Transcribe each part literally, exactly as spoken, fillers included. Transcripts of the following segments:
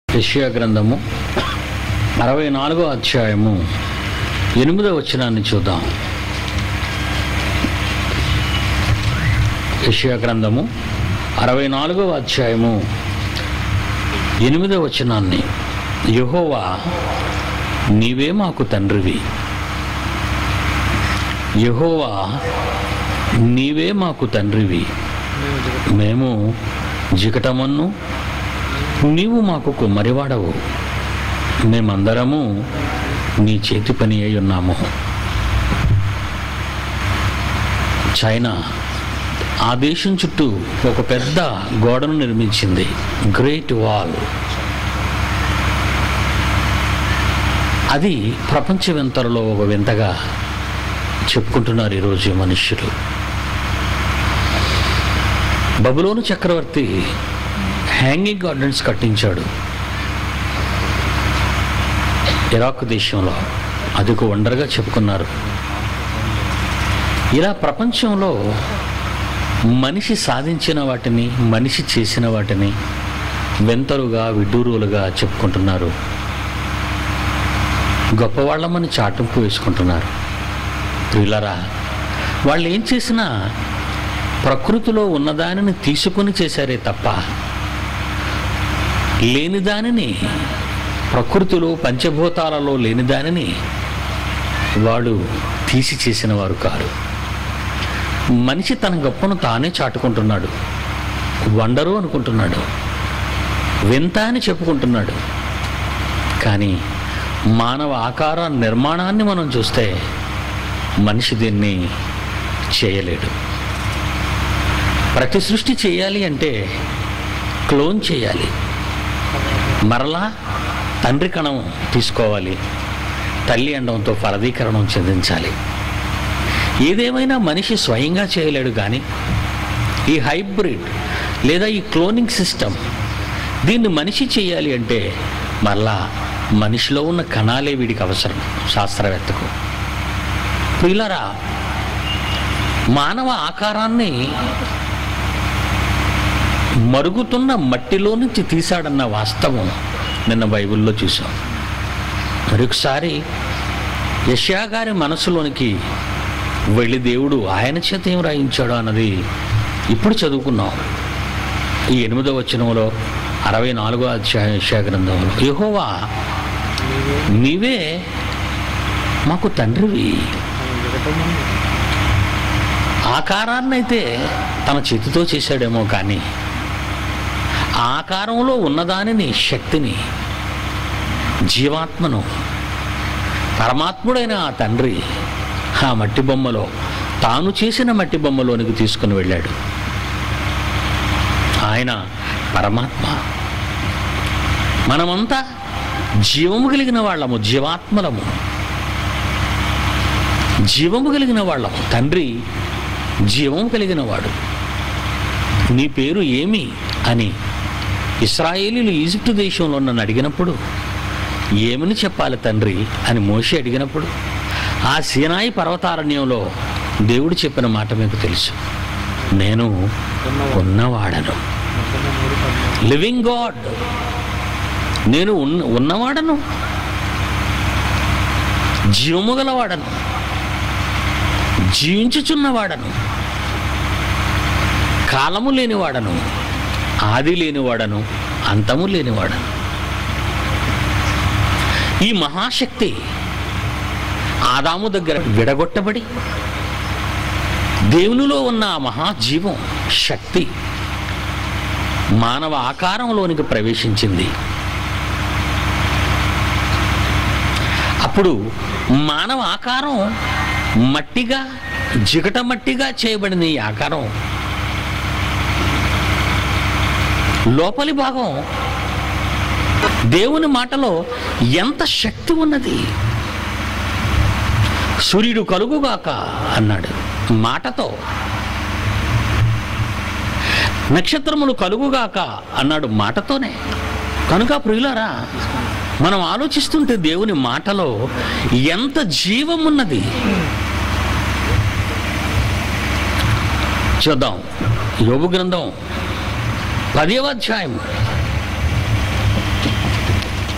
యెషయా గ్రంథము అరవై నాలుగో అధ్యాయము ఎనిమిదో వచనాన్ని చూద్దాం. యెషయా గ్రంథము అరవై నాలుగో అధ్యాయము ఎనిమిదో వచనాన్ని, యెహోవా నీవే మాకు తండ్రివి, యెహోవా నీవే మాకు తండ్రివి, మేము జికటమన్ను, నీవు మాకు కుమ్మరివాడవు, మేమందరము నీ చేతి పని అయి ఉన్నాము. చైనా ఆ దేశం చుట్టూ ఒక పెద్ద గోడను నిర్మించింది, గ్రేట్ వాల్. అది ప్రపంచ వింతలలో ఒక వింతగా చెప్పుకుంటున్నారు ఈరోజు మనుష్యులు. బబులోను చక్రవర్తి హ్యాంగింగ్ గార్డెన్స్ కట్టించాడు ఇరాక్ దేశంలో. అది ఒక వండర్గా చెప్పుకున్నారు. ఇలా ప్రపంచంలో మనిషి సాధించిన వాటిని, మనిషి చేసిన వాటిని వింతలుగా, విడ్డూరులుగా చెప్పుకుంటున్నారు. గొప్పవాళ్ళమని చాటింపు వేసుకుంటున్నారు. ప్రియులారా, వాళ్ళు ఏం చేసినా ప్రకృతిలో ఉన్నదానిని తీసుకుని చేశారే తప్ప లేని దానిని, ప్రకృతిలో పంచభూతాలలో లేని దానిని వాడు తీసి చేసిన వారు కారు. మనిషి తన గొప్పను తానే చాటుకుంటున్నాడు, వండరు అనుకుంటున్నాడు, వింత అని చెప్పుకుంటున్నాడు. కానీ మానవ ఆకార నిర్మాణాన్ని మనం చూస్తే మనిషి దీన్ని చేయలేడు. ప్రతి సృష్టి చేయాలి అంటే క్లోన్ చేయాలి, మరలా తండ్రి కణం తీసుకోవాలి, తల్లి అండంతో ఫలదీకరణం చెందించాలి. ఏదేమైనా మనిషి స్వయంగా చేయలేడు. కానీ ఈ హైబ్రిడ్ లేదా ఈ క్లోనింగ్ సిస్టమ్, దీన్ని మనిషి చేయాలి అంటే మరలా మనిషిలో ఉన్న కణాలే వీడికి అవసరం శాస్త్రవేత్తకు. ప్రియులారా, మానవ ఆకారాన్ని మరుగుతున్న మట్టిలో నుంచి తీశాడన్న వాస్తవం నిన్న బైబిల్లో చూసాం. మరొకసారి యెషయా గారి మనసులోనికి వెళ్ళి దేవుడు ఆయన చేత ఏం రాయించాడు అన్నది ఇప్పుడు చదువుకున్నాం. ఈ ఎనిమిదో వచనంలో అరవై నాలుగో అధ్యాయం యెషయా గ్రంథంలో, యెహోవా నీవే మాకు తండ్రివి. ఆకారాన్నైతే తన చేతితో చేశాడేమో, కానీ ఆకారంలో ఉన్నదానిని, శక్తిని, జీవాత్మను పరమాత్ముడైన ఆ తండ్రి ఆ మట్టి బొమ్మలో, తాను చేసిన మట్టి బొమ్మలోనికి తీసుకుని వెళ్ళాడు. ఆయన పరమాత్మ. మనమంతా జీవము కలిగిన వాళ్ళము, జీవాత్మలము, జీవము కలిగిన వాళ్ళము. తండ్రి జీవము కలిగిన వాడు. నీ పేరు ఏమి అని ఇశ్రాయేలీయులు ఈజిప్టు దేశంలో నన్ను అడిగినప్పుడు ఏమని చెప్పాలి తండ్రి అని మోషే అడిగినప్పుడు, ఆ సీనాయి పర్వతారణ్యంలో దేవుడు చెప్పిన మాట మీకు తెలుసు, నేను ఉన్నవాడను, లివింగ్ గాడ్, నేను ఉన్న ఉన్నవాడను, జీవము గలవాడను, జీవించుచున్నవాడను, కాలము లేనివాడను, ఆది లేనివాడను, అంతము లేనివాడను. ఈ మహాశక్తి ఆదాము దగ్గర విడగొట్టబడి దేవునిలో ఉన్న ఆ మహాజీవం, శక్తి మానవ ఆకారంలోనికి ప్రవేశించింది. అప్పుడు మానవ ఆకారం మట్టిగా, జిగట మట్టిగా చేయబడిన ఈ ఆకారం లోపలి భాగం దేవుని మాటలో ఎంత శక్తి ఉన్నది. సూర్యుడు కలుగుగాక అన్నాడు మాటతో, నక్షత్రములు కలుగుగాక అన్నాడు మాటతోనే. కనుక ప్రియులారా, మనం ఆలోచిస్తుంటే దేవుని మాటలో ఎంత జీవం ఉన్నది. చూద్దాం. యోబు గ్రంథం పదవ అధ్యాయం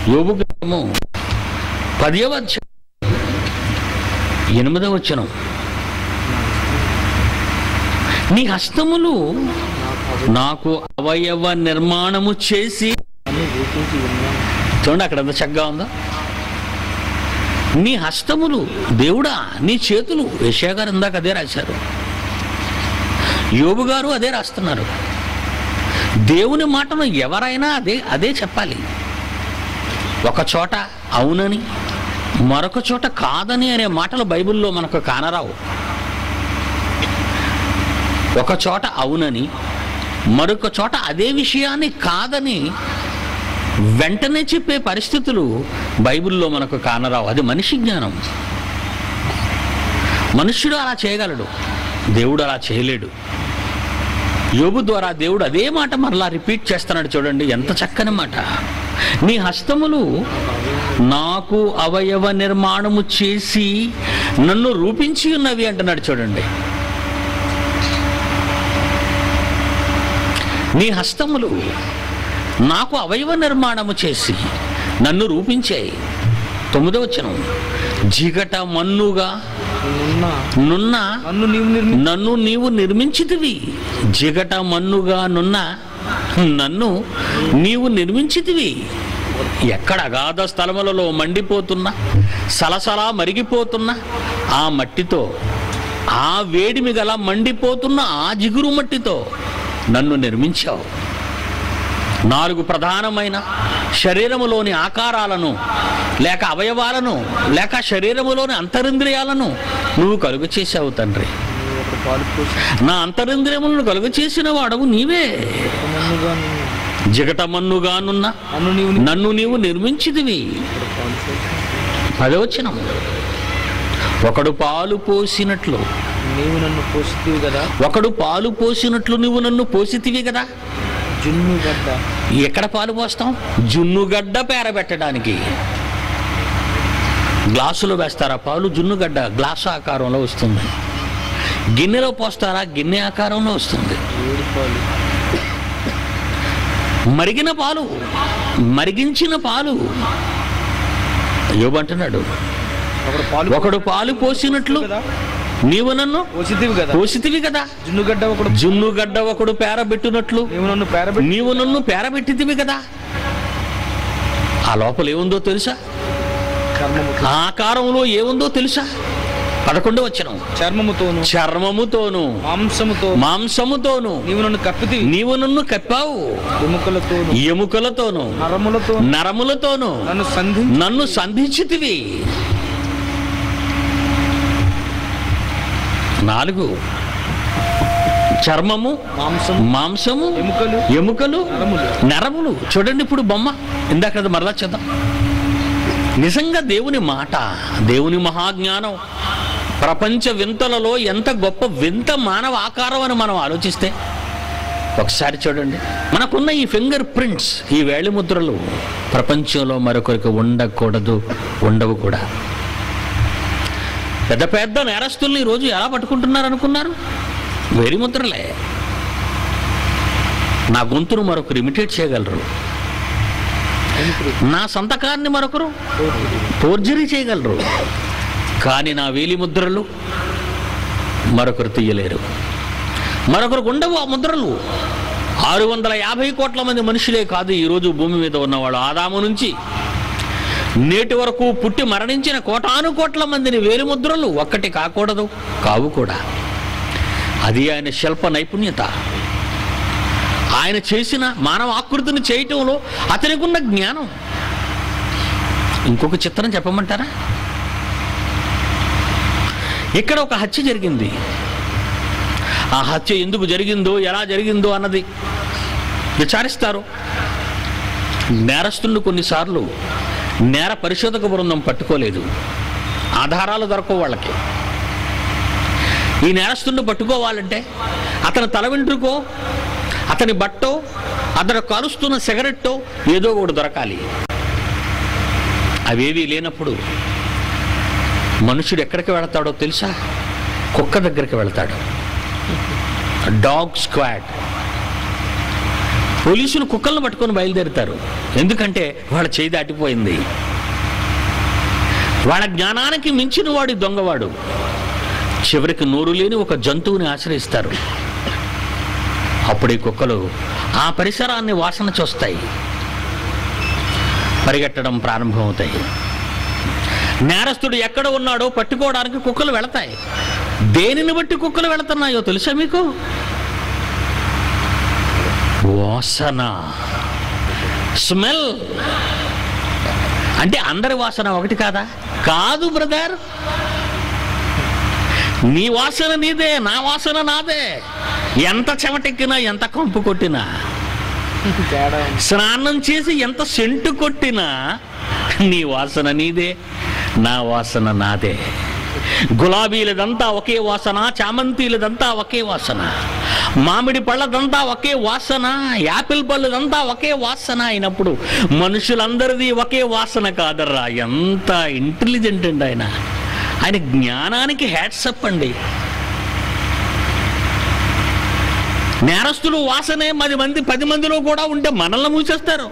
యోబు గ్రంథము పదవ అధ్యాయం ఎనిమిదవ వచనం, నీ హస్తములు నాకు అవయవ నిర్మాణము చేసి, చూడండి అక్కడ ఎంత చక్కగా ఉందో, నీ హస్తములు దేవుడా, నీ చేతులు. యెషయా గారు ఇందాక అదే రాశారు, యోబు గారు అదే రాస్తున్నారు. దేవుని మాటను ఎవరైనా అదే అదే చెప్పాలి. ఒక చోట అవునని, మరొక చోట కాదని అనే మాటలు బైబిల్లో మనకు కానరావు. ఒక చోట అవునని, మరొక చోట అదే విషయాన్ని కాదని వెంటనే చెప్పే పరిస్థితులు బైబిల్లో మనకు కానరావు. అది మనిషి జ్ఞానం. మనుష్యుడు అలా చేయగలడు, దేవుడు అలా చేయలేడు. యోబు ద్వారా దేవుడు అదే మాట మరలా రిపీట్ చేస్తున్నాడు. చూడండి ఎంత చక్కని మాట. నీ హస్తములు నాకు అవయవ నిర్మాణము చేసి నన్ను రూపించి ఉన్నవి అంటున్నాడు. చూడండి, నీ హస్తములు నాకు అవయవ నిర్మాణము చేసి నన్ను రూపించాయి. తొమ్మిదవ వచనం, జిగట మన్నుగా నున్న నన్ను నీవు నిర్మించితివి. జిగట మన్నుగా నున్న నన్ను నీవు నిర్మించితివి. ఎక్కడ అగాధ స్థలములలో మండిపోతున్నా, సలసలా మరిగిపోతున్న ఆ మట్టితో, ఆ వేడిమి గల మండిపోతున్న ఆ జిగురు మట్టితో నన్ను నిర్మించావు. నాలుగు ప్రధానమైన శరీరములోని ఆకారాలను, లేక అవయవాలను, లేక శరీరములోని అంతరింద్రియాలను నువ్వు కలుగ చేసావు తండ్రి. నా అంతరింద్రియములను కలుగ చేసిన వాడవు నీవే. జిగటమన్నుగానున్న నన్ను నీవు నిర్మించితివి. పదవచనం, ఒకడు పాలు పోసినట్లు నీవు నన్ను పోసితివి కదా. ఒకడు పాలు పోసినట్లు నువ్వు నన్ను పోసితివి కదా. జున్నుగడ్డ, ఎక్కడ పాలు పోస్తాం? జున్నుగడ్డ పేరబెట్టడానికి. గ్లాసులో వేస్తారా పాలు? జున్నుగడ్డ గ్లాసు ఆకారంలో వస్తుంది. గిన్నెలో పోస్తారా? గిన్నె ఆకారంలో వస్తుంది. మరిగిన పాలు, మరిగించిన పాలు. యోబు అంటున్నాడు, ఒకడు పాలు పోసినట్లు నీవు నన్ను పోసితివి కదా. పోసితివి కదా. జున్నుగడ్డ ఒకడు జున్నుగడ్డ ఒకడు పేరబెట్టినట్లు నీవు నన్ను పేరబెట్టి నీవు నన్ను పేరబెట్టితివి కదా. ఆ లోపల ఏముందో తెలుసా? ఆకారంలో ఏముందో తెలుసా? పదకొండవ వచనం, చర్మముతోను చర్మముతోను మాంసముతో మాంసముతోను నీవు నన్ను కప్పితివి. నీవు నన్ను కప్పావు. ఎముకలతోను ఎముకలతోను నరములతో నరములతోను నన్ను సంధి నన్ను సంధించితివి. నాలుగు, చర్మము, మాంసము, మాంసము, ఎముకలు, ఎముకలు, నరములు. నరములు. చూడండి ఇప్పుడు బొమ్మ, ఇందాక మరలా చేద్దాం. నిజంగా దేవుని మాట, దేవుని మహాజ్ఞానం, ప్రపంచ వింతలలో ఎంత గొప్ప వింత మానవ ఆకారం అని మనం ఆలోచిస్తే ఒకసారి చూడండి. మనకున్న ఈ ఫింగర్ ప్రింట్స్, ఈ వేలి ముద్రలు ప్రపంచంలో మరొకరికి ఉండకూడదు, ఉండవు కూడా. పెద్ద పెద్ద నేరస్తుల్ని ఈరోజు ఎలా పట్టుకుంటున్నారు అనుకున్నారు? వేలి ముద్రలే. నా గొంతును మరొకరు ఇమిటేట్ చేయగలరు, నా సంతకాన్ని మరొకరు ఫోర్జరీ చేయగలరు, కానీ నా వేలి ముద్రలు మరొకరు తీయలేరు. మరొకరికి ఉండవు ఆ ముద్రలు. ఆరు వందల యాభై కోట్ల మంది మనుషులే కాదు ఈరోజు భూమి మీద ఉన్నవాళ్ళు. ఆదాము నుంచి నేటి వరకు పుట్టి మరణించిన కోటాను కోట్ల మందిని వేలి ముద్రలు ఒక్కటి కాకూడదు, కావు కూడా. అది ఆయన శిల్ప నైపుణ్యత. ఆయన చేసిన మానవ ఆకృతిని చేయటంలో అతనికి ఉన్న జ్ఞానం. ఇంకొక చిత్రం చెప్పమంటారా? ఇక్కడ ఒక హత్య జరిగింది. ఆ హత్య ఎందుకు జరిగిందో, ఎలా జరిగిందో అన్నది విచారిస్తారు. నేరస్తులను కొన్నిసార్లు నేర పరిశోధక బృందం పట్టుకోలేదు, ఆధారాలు దొరకవు వాళ్ళకి. ఈ నేరస్తుడిని పట్టుకోవాలంటే అతని తల వెంట్రుకో, అతని బట్టో, అతను కాలుస్తున్న సిగరెట్టో ఏదో ఒకటి దొరకాలి. అవేవీ లేనప్పుడు మనుషుడు ఎక్కడికి వెళతాడో తెలుసా? కుక్క దగ్గరికి వెళతాడు. Dog squad. పోలీసులు కుక్కలను పట్టుకొని బయలుదేరుతారు. ఎందుకంటే వాళ్ళ చేయి దాటిపోయింది. వాళ్ళ జ్ఞానానికి మించిన వాడు దొంగవాడు. చివరికి నోరు లేని ఒక జంతువుని ఆశ్రయిస్తారు. అప్పుడు ఈ కుక్కలు ఆ పరిసరాన్ని వాసన చూస్తాయి, పరిగెట్టడం ప్రారంభమవుతాయి. నేరస్తుడు ఎక్కడ ఉన్నాడో పట్టుకోవడానికి కుక్కలు వెళతాయి. దేనిని బట్టి కుక్కలు వెళుతున్నాయో తెలుసా మీకు? వాసన, స్మెల్. అంటే అందరి వాసన ఒకటి కాదా? కాదు బ్రదర్, నీ వాసన నీదే, నా వాసన నాదే. ఎంత చెమటెక్కినా, ఎంత కంపు కొట్టినా, స్నానం చేసి ఎంత సెంటు కొట్టినా నీ వాసన నీదే, నా వాసన నాదే. గులాబీలదంతా ఒకే వాసన, చామంతిలదంతా ఒకే వాసన, మామిడి పళ్ళదంతా ఒకే వాసన, యాపిల్ పళ్ళదంతా ఒకే వాసన అయినప్పుడు మనుషులందరిది ఒకే వాసన కాదర్రా. ఎంత ఇంటెలిజెంట్ అండి ఆయన. ఆయన జ్ఞానానికి హ్యాట్సప్ అండి. నేరస్తులు వాసనే పది మంది పది మందిలో కూడా ఉంటే మనల్ని మూసేస్తారు.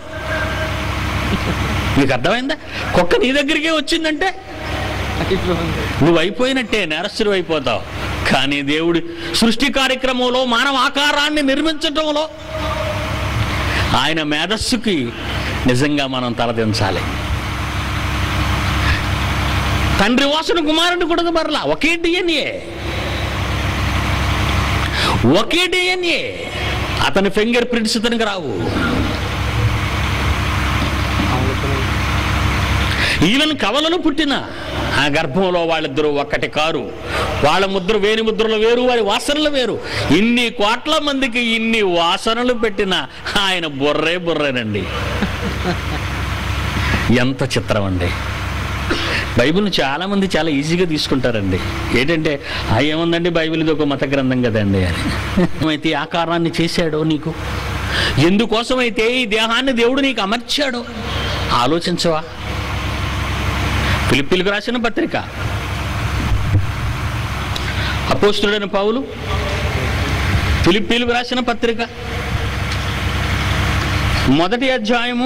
నీకు అర్థమైందా? కుక్క నీ దగ్గరికే వచ్చిందంటే నువ్వు అయిపోయినట్టే, నేరస్తులు అయిపోతావు. కానీ దేవుడి సృష్టి కార్యక్రమంలో మానవ ఆకారాన్ని నిర్మించటంలో ఆయన మేధస్సుకి నిజంగా మనం తలదించాలి. తండ్రి వాసన కుమారుడు కూడా మరలా ఒకే డిఎన్ఏ, ఒకే డిఎన్ఏ. అతని ఫింగర్ ప్రింట్స్ ఇతనికి రావు. ఈవెన్ కవలను పుట్టిన ఆ గర్భంలో వాళ్ళిద్దరూ ఒక్కటి కారు. వాళ్ళ ముద్ర వేరు, ముద్రలు వేరు, వారి వాసనలు వేరు. ఇన్ని కోట్ల మందికి ఇన్ని వాసనలు పెట్టిన ఆయన బుర్రే బుర్రేనండి. ఎంత చిత్రం అండి. బైబిల్ని చాలామంది చాలా ఈజీగా తీసుకుంటారండి. ఏంటంటే ఏముందండి, బైబిల్ ఇది ఒక మత గ్రంథం కదండి అని. అయితే ఆకారాన్ని చేశాడో నీకు, ఎందుకోసమైతే ఈ దేహాన్ని దేవుడు నీకు అమర్చాడో ఆలోచించవా? ఫిలిప్పీలకు రాసిన పత్రిక, అపోస్తలుడైన పౌలు ఫిలిప్పీలకు రాసిన పత్రిక మొదటి అధ్యాయము,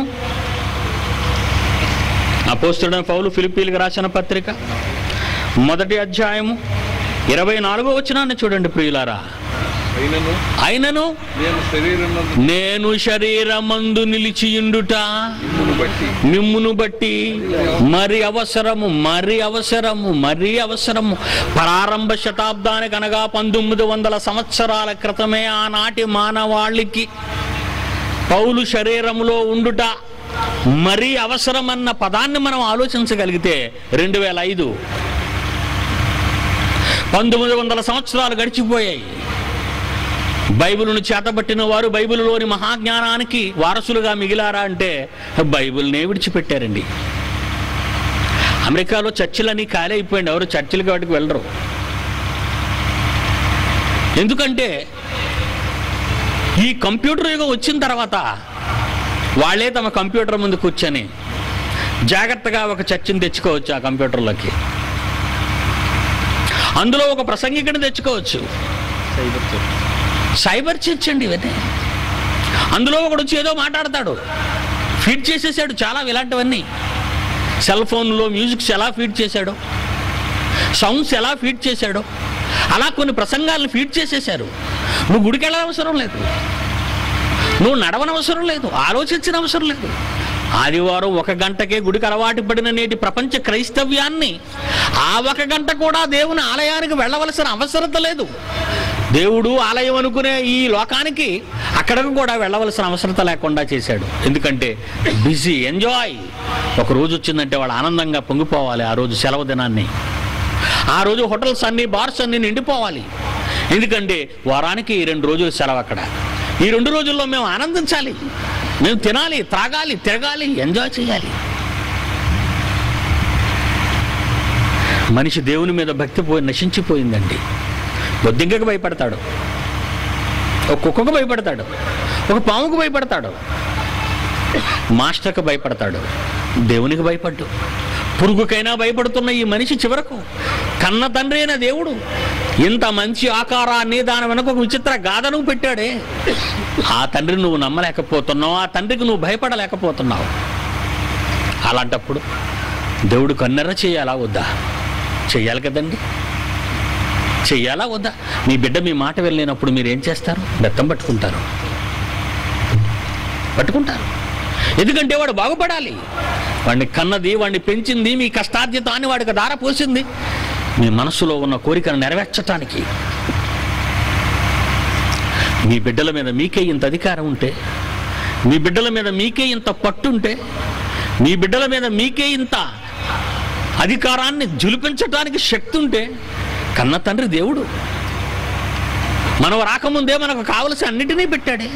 అపోస్తలుడైన పౌలు ఫిలిప్పీలకు రాసిన పత్రిక మొదటి అధ్యాయము ఇరవై నాలుగో వచనాన్ని చూడండి ప్రియులారా. అయినను నేను శరీరమందు నిలిచియుండుట మిమ్మును బట్టి మరి అవసరము, మరి అవసరము, మరి అవసరము. ప్రారంభ శతాబ్దానికి అనగా పంతొమ్మిది వందల సంవత్సరాల క్రితమే ఆనాటి మానవాళికి పౌలు శరీరములో ఉండుట మరీ అవసరమన్న పదాన్ని మనం ఆలోచించగలిగితే రెండు వేల ఐదు పంతొమ్మిది వందల సంవత్సరాలు గడిచిపోయాయి. బైబిల్ను చేతబట్టిన వారు బైబిల్లోని మహాజ్ఞానానికి వారసులుగా మిగిలారా అంటే బైబిల్నే విడిచిపెట్టారండి. అమెరికాలో చర్చిలన్నీ ఖాళీ అయిపోయింది. ఎవరు చర్చిలకి వాటికి వెళ్ళరు. ఎందుకంటే ఈ కంప్యూటర్ యుగం వచ్చిన తర్వాత వాళ్ళే తమ కంప్యూటర్ ముందు కూర్చొని జాగ్రత్తగా ఒక చర్చిని తెచ్చుకోవచ్చు. ఆ కంప్యూటర్లోకి అందులో ఒక ప్రసంగికుని తెచ్చుకోవచ్చు. సైబర్ చర్చ్ అండి ఇవన్నీ. అందులో ఒకడు వచ్చి ఏదో మాట్లాడతాడు, ఫీడ్ చేసేసాడు చాలా ఇలాంటివన్నీ. సెల్ ఫోన్లో మ్యూజిక్స్ ఎలా ఫీడ్ చేశాడో, సౌండ్స్ ఎలా ఫీడ్ చేశాడో అలా కొన్ని ప్రసంగాలను ఫీడ్ చేసేశారు. నువ్వు గుడికి వెళ్ళనవసరం లేదు, నువ్వు నడవనవసరం లేదు, ఆలోచించిన అవసరం లేదు. ఆదివారం ఒక గంటకే గుడికి అలవాటు పడిన నేటి ప్రపంచ క్రైస్తవ్యాన్ని ఆ ఒక గంట కూడా దేవుని ఆలయానికి వెళ్ళవలసిన అవసరత లేదు. దేవుడు ఆలయం అనుకునే ఈ లోకానికి అక్కడికి కూడా వెళ్ళవలసిన అవసరత లేకుండా చేశాడు. ఎందుకంటే బిజీ, ఎంజాయ్. ఒక రోజు వచ్చిందంటే వాళ్ళు ఆనందంగా పొంగిపోవాలి. ఆ రోజు సెలవు దినాన్ని, ఆ రోజు హోటల్స్ అన్ని, బార్స్ అన్ని నిండిపోవాలి. ఎందుకంటే వారానికి రెండు రోజులు సెలవు అక్కడ. ఈ రెండు రోజుల్లో మేము ఆనందించాలి, మేము తినాలి, త్రాగాలి, తిరగాలి, ఎంజాయ్ చేయాలి. మనిషి దేవుని మీద భక్తి పోయి నశించిపోయిందండి. బొద్దింకకు భయపడతాడు, ఒక కుక్కకు భయపడతాడు, ఒక పాముకు భయపడతాడు, మాస్టర్కి భయపడతాడు, దేవునికి భయపడ్డు. పురుగుకైనా భయపడుతున్న ఈ మనిషి చివరకు కన్న తండ్రి అయిన దేవుడు ఇంత మంచి ఆకారాన్ని దాని వెనక ఒక విచిత్ర గాథను పెట్టాడే, ఆ తండ్రిని నువ్వు నమ్మలేకపోతున్నావు, ఆ తండ్రికి నువ్వు భయపడలేకపోతున్నావు. అలాంటప్పుడు దేవుడు కన్నెర్ర చేయాలా వద్దా? చెయ్యాలి కదండి. చెయ్యాలా వద్దా? మీ బిడ్డ మీ మాట వెళ్ళినప్పుడు మీరు ఏం చేస్తారు? బెత్తం పట్టుకుంటారు పట్టుకుంటారు ఎందుకంటే వాడు బాగుపడాలి. వాడిని కన్నది, వాడిని పెంచింది మీ కష్టార్జితాన్ని వాడికి దారపోసింది మీ మనసులో ఉన్న కోరికను నెరవేర్చటానికి. మీ బిడ్డల మీద మీకే ఇంత అధికారం ఉంటే, మీ బిడ్డల మీద మీకే ఇంత పట్టుంటే, మీ బిడ్డల మీద మీకే ఇంత అధికారాన్ని జులిపించటానికి శక్తి ఉంటే, కన్న తండ్రి దేవుడు మనం రాకముందే మనకు కావలసిన అన్నిటినీ పెట్టాడే.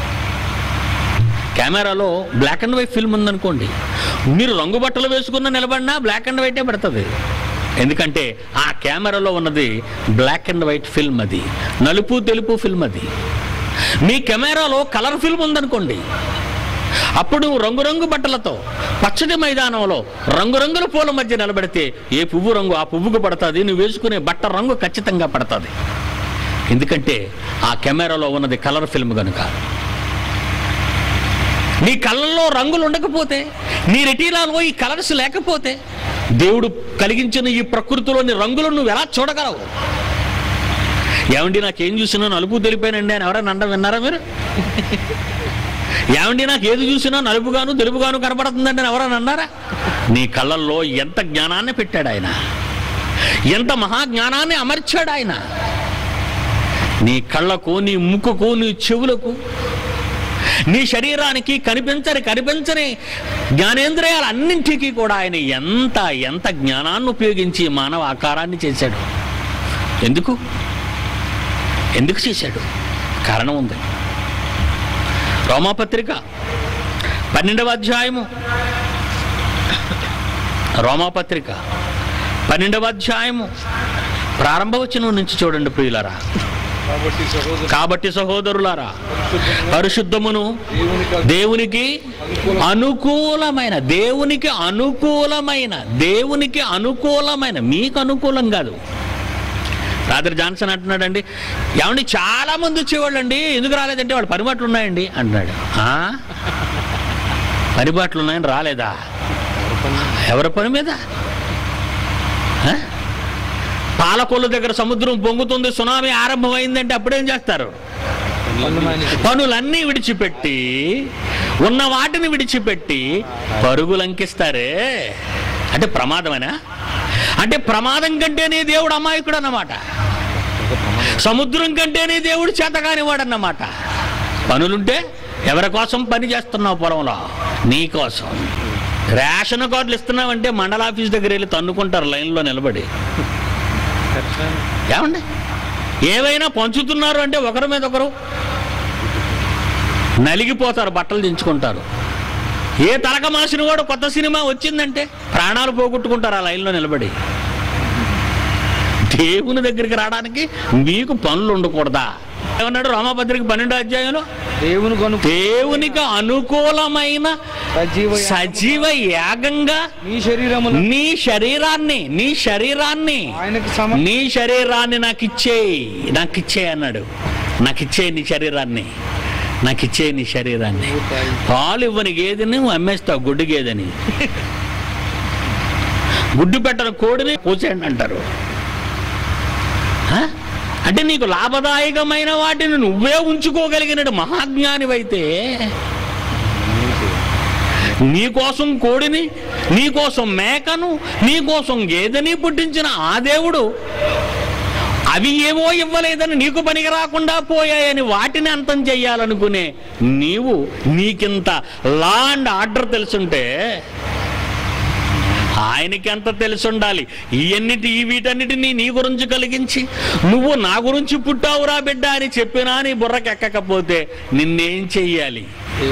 కెమెరాలో బ్లాక్ అండ్ వైట్ ఫిల్మ్ ఉందనుకోండి, మీరు రంగు బట్టలు వేసుకున్న నిలబడినా బ్లాక్ అండ్ వైటే పడుతుంది. ఎందుకంటే ఆ కెమెరాలో ఉన్నది బ్లాక్ అండ్ వైట్ ఫిల్మ్, అది నలుపు తెలుపు ఫిల్మ్. అది మీ కెమెరాలో కలర్ ఫిల్మ్ ఉందనుకోండి, అప్పుడు రంగురంగు బట్టలతో పచ్చడి మైదానంలో రంగురంగుల పూల మధ్య నిలబడితే ఏ పువ్వు రంగు ఆ పువ్వుకు పడుతుంది, నువ్వు వేసుకునే బట్ట రంగు ఖచ్చితంగా పడుతుంది. ఎందుకంటే ఆ కెమెరాలో ఉన్నది కలర్ ఫిల్మ్ కనుక. నీ కళ్ళల్లో రంగులు ఉండకపోతే, నీ రెటీనాలో ఈ కలర్స్ లేకపోతే, దేవుడు కలిగించిన ఈ ప్రకృతిలోని రంగులను నువ్వు ఎలా చూడగలవు? ఏమండి నాకేం చూసినా నలుపు తెలిపానండి అని ఎవరైనా అండం విన్నారా మీరు? ఏమండి నాకు ఏది చూసినా నలుపుగాను తెలుపుగాను కనపడుతుందండి అని ఎవరైనా అన్నారా? నీ కళ్ళల్లో ఎంత జ్ఞానాన్ని పెట్టాడు ఆయన, ఎంత మహాజ్ఞానాన్ని అమర్చాడు ఆయన. నీ కళ్ళకు, నీ ముక్కుకు, నీ చెవులకు, నీ శరీరానికి కనిపించని కనిపించని జ్ఞానేంద్రియాలన్నింటికీ కూడా ఆయన ఎంత ఎంత జ్ఞానాన్ని ఉపయోగించి మానవ ఆకారాన్ని చేశాడు. ఎందుకు ఎందుకు చేశాడు? కారణం ఉంది. రోమాపత్రిక పన్నెండవ అధ్యాయము రోమాపత్రిక పన్నెండవ అధ్యాయము ప్రారంభ వచనం నుంచి చూడండి ప్రియులారా. కాబట్టి సహోదరులారా, పరిశుద్ధమును దేవునికి అనుకూలమైన దేవునికి అనుకూలమైన దేవునికి అనుకూలమైన మీకు అనుకూలం కాదు. రాత్రి జాన్సన్ అంటున్నాడండి, ఏమండి చాలా మంది వచ్చేవాళ్ళండి, ఎందుకు రాలేదంటే వాడు పనిబాట్లు ఉన్నాయండి అంటున్నాడు. పనిబాట్లు ఉన్నాయని రాలేదా? ఎవరి పని మీద? పాలకొల్లు దగ్గర సముద్రం పొంగుతుంది, సునామీ ఆరంభమైందంటే అప్పుడేం చేస్తారు? పనులన్నీ విడిచిపెట్టి, ఉన్న వాటిని విడిచిపెట్టి పరుగులంకిస్తారే. అంటే ప్రమాదమేనా? అంటే ప్రమాదం కంటేనే దేవుడు అమాయకుడు అన్నమాట. సముద్రం కంటేనే దేవుడు చేతకానివాడు అన్నమాట. పనులుంటే ఎవరి కోసం పని చేస్తున్నావు? పొలంలో నీ కోసం. రేషన్ కార్డులు ఇస్తున్నావంటే మండల ఆఫీస్ దగ్గర వెళ్ళి తన్నుకుంటారు లైన్లో నిలబడి. ఏమండి ఏవైనా పంచుతున్నారు అంటే ఒకరి మీద ఒకరు నలిగిపోతారు, బట్టలు దించుకుంటారు. ఏ తలక మాసిన వాడు కొత్త సినిమా వచ్చిందంటే ప్రాణాలు పోగొట్టుకుంటారు ఆ లైన్లో నిలబడి. దేవుని దగ్గరికి రావడానికి మీకు పనులు ఉండకూడదా? ఏమన్నాడు రోమాపత్రిక పన్నెండో అధ్యాయంలో? దేవుని దేవునికి అనుకూలమైన సజీవ యాగంగా నీ శరీరమును నీ శరీరాన్ని నీ శరీరాన్ని నీ శరీరాన్ని నాకు ఇచ్చేయి నాకు ఇచ్చేయి అన్నాడు. నాకు ఇచ్చేయి నీ శరీరాన్ని నాకు ఇచ్చేయి నీ శరీరాన్ని. పాలు ఇవ్వని గేదెని అమ్మేస్తావు, గుడ్డు గేదెని. గుడ్డు పెట్టని కోడిని కూర్చేయండి అంటారు. అంటే నీకు లాభదాయకమైన వాటిని నువ్వే ఉంచుకోగలిగినట్టు మహాజ్ఞానివైతే, నీకోసం కోడిని, నీకోసం మేకను, నీకోసం గేదెని పుట్టించిన ఆ దేవుడు అవి ఏవో ఇవ్వలేదని నీకు పనికి రాకుండా పోయాయని వాటిని అంతం చెయ్యాలనుకునే నీవు, నీకింత లా అండ్ ఆర్డర్ తెలుసుంటే ఆయనకి ఎంత తెలిసి ఉండాలి? ఇవన్నిటి వీటన్నిటినీ నీ గురించి కలిగించి నువ్వు నా గురించి పుట్టావురా బిడ్డ అని చెప్పినా నీ బుర్రకెక్కకపోతే నిన్నేం చెయ్యాలి?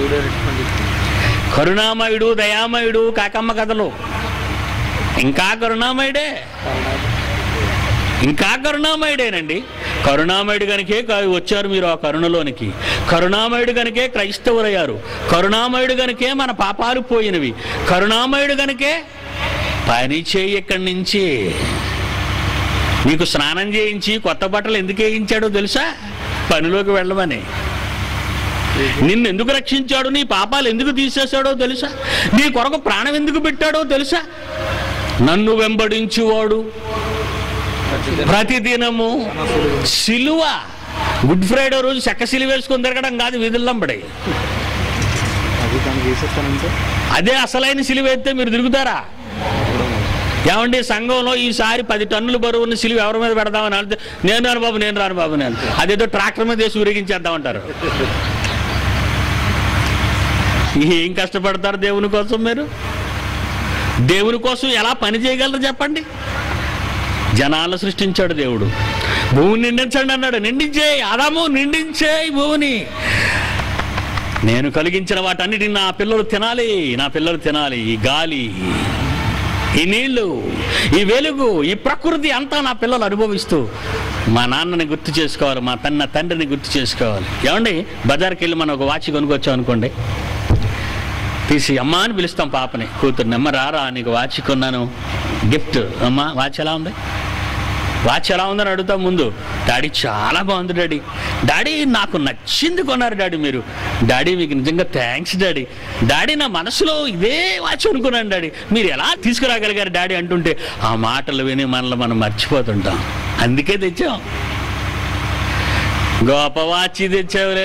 కరుణామయుడు, దయామయుడు, కాకమ్మ కథలు ఇంకా కరుణామయుడే, ఇంకా కరుణామయుడేనండి. కరుణామయుడు కనుకే వచ్చారు మీరు ఆ కరుణలోనికి. కరుణామయుడు కనుకే క్రైస్తవులయ్యారు. కరుణామయుడు కనుకే మన పాపాలు పోయినవి. కరుణామయుడు కనుకే పని చేయి ఇక్కడి నుంచి. నీకు స్నానం చేయించి కొత్త బట్టలు ఎందుకు వేయించాడో తెలుసా? పనిలోకి వెళ్ళమని. నిన్ను ఎందుకు రక్షించాడు, నీ పాపాలు ఎందుకు తీసేశాడో తెలుసా? నీ కొరకు ప్రాణం ఎందుకు పెట్టాడో తెలుసా? నన్ను వెంబడించువాడు ప్రతిదినము సిలువ. గుడ్ ఫ్రైడే రోజు చెక్క సిలువ వేసుకొని తిరగడం కాదు వీధుల్లంబడి. అదే అసలైన సిలువ ఎత్తే మీరు తిరుగుతారా? ఏమండి, సంఘంలో ఈసారి పది టన్నుల బరువున్న సిలువ ఎవరి మీద పెడదామని అంటే, నేను రాను బాబు నేను రాను బాబు నేను అదేదో ట్రాక్టర్ మీద వేసి ఊరేగించేద్దామంటారు. ఏం కష్టపడతారు దేవుని కోసం? మీరు దేవుని కోసం ఎలా పని చేయగలరు చెప్పండి? జనాలు సృష్టించాడు దేవుడు. భూమిని నిండించండి అన్నాడు. నిండించే ఆదాము, నిండించే భూమిని. నేను కలిగించిన వాటన్నిటిని నా పిల్లలు తినాలి, నా పిల్లలు తినాలి. ఈ గాలి, ఈ నీళ్లు, ఈ వెలుగు, ఈ ప్రకృతి అంతా నా పిల్లలు అనుభవిస్తూ మా నాన్నని గుర్తు చేసుకోవాలి, మా తన్న తండ్రిని గుర్తు చేసుకోవాలి. ఏమండి, బజార్కి వెళ్ళి మనం ఒక వాచ్ కొనుక్కొచ్చాం అనుకోండి, తీసి అమ్మ అని పిలుస్తాం పాపని, కూతుర్ని, అమ్మ రారా నీకు వాచ్ కొన్నాను గిఫ్ట్. అమ్మ వాచ్ ఎలా ఉంది, వాచ్ ఎలా ఉందని అడుగుతాం ముందు. డాడీ చాలా బాగుంది డాడీ. డాడీ నాకు నచ్చింది కొన్నారు డాడీ మీరు. డాడీ మీకు నిజంగా థ్యాంక్స్ డాడీ. డాడీ నా మనసులో ఇదే వాచ్ అనుకున్నాను డాడీ, మీరు ఎలా తీసుకురాగలిగారు డాడీ అంటుంటే ఆ మాటలు విని మనల్ని మనం మర్చిపోతుంటాం. అందుకే తెచ్చాం. గొప్ప వాచ్ తెచ్చావులే.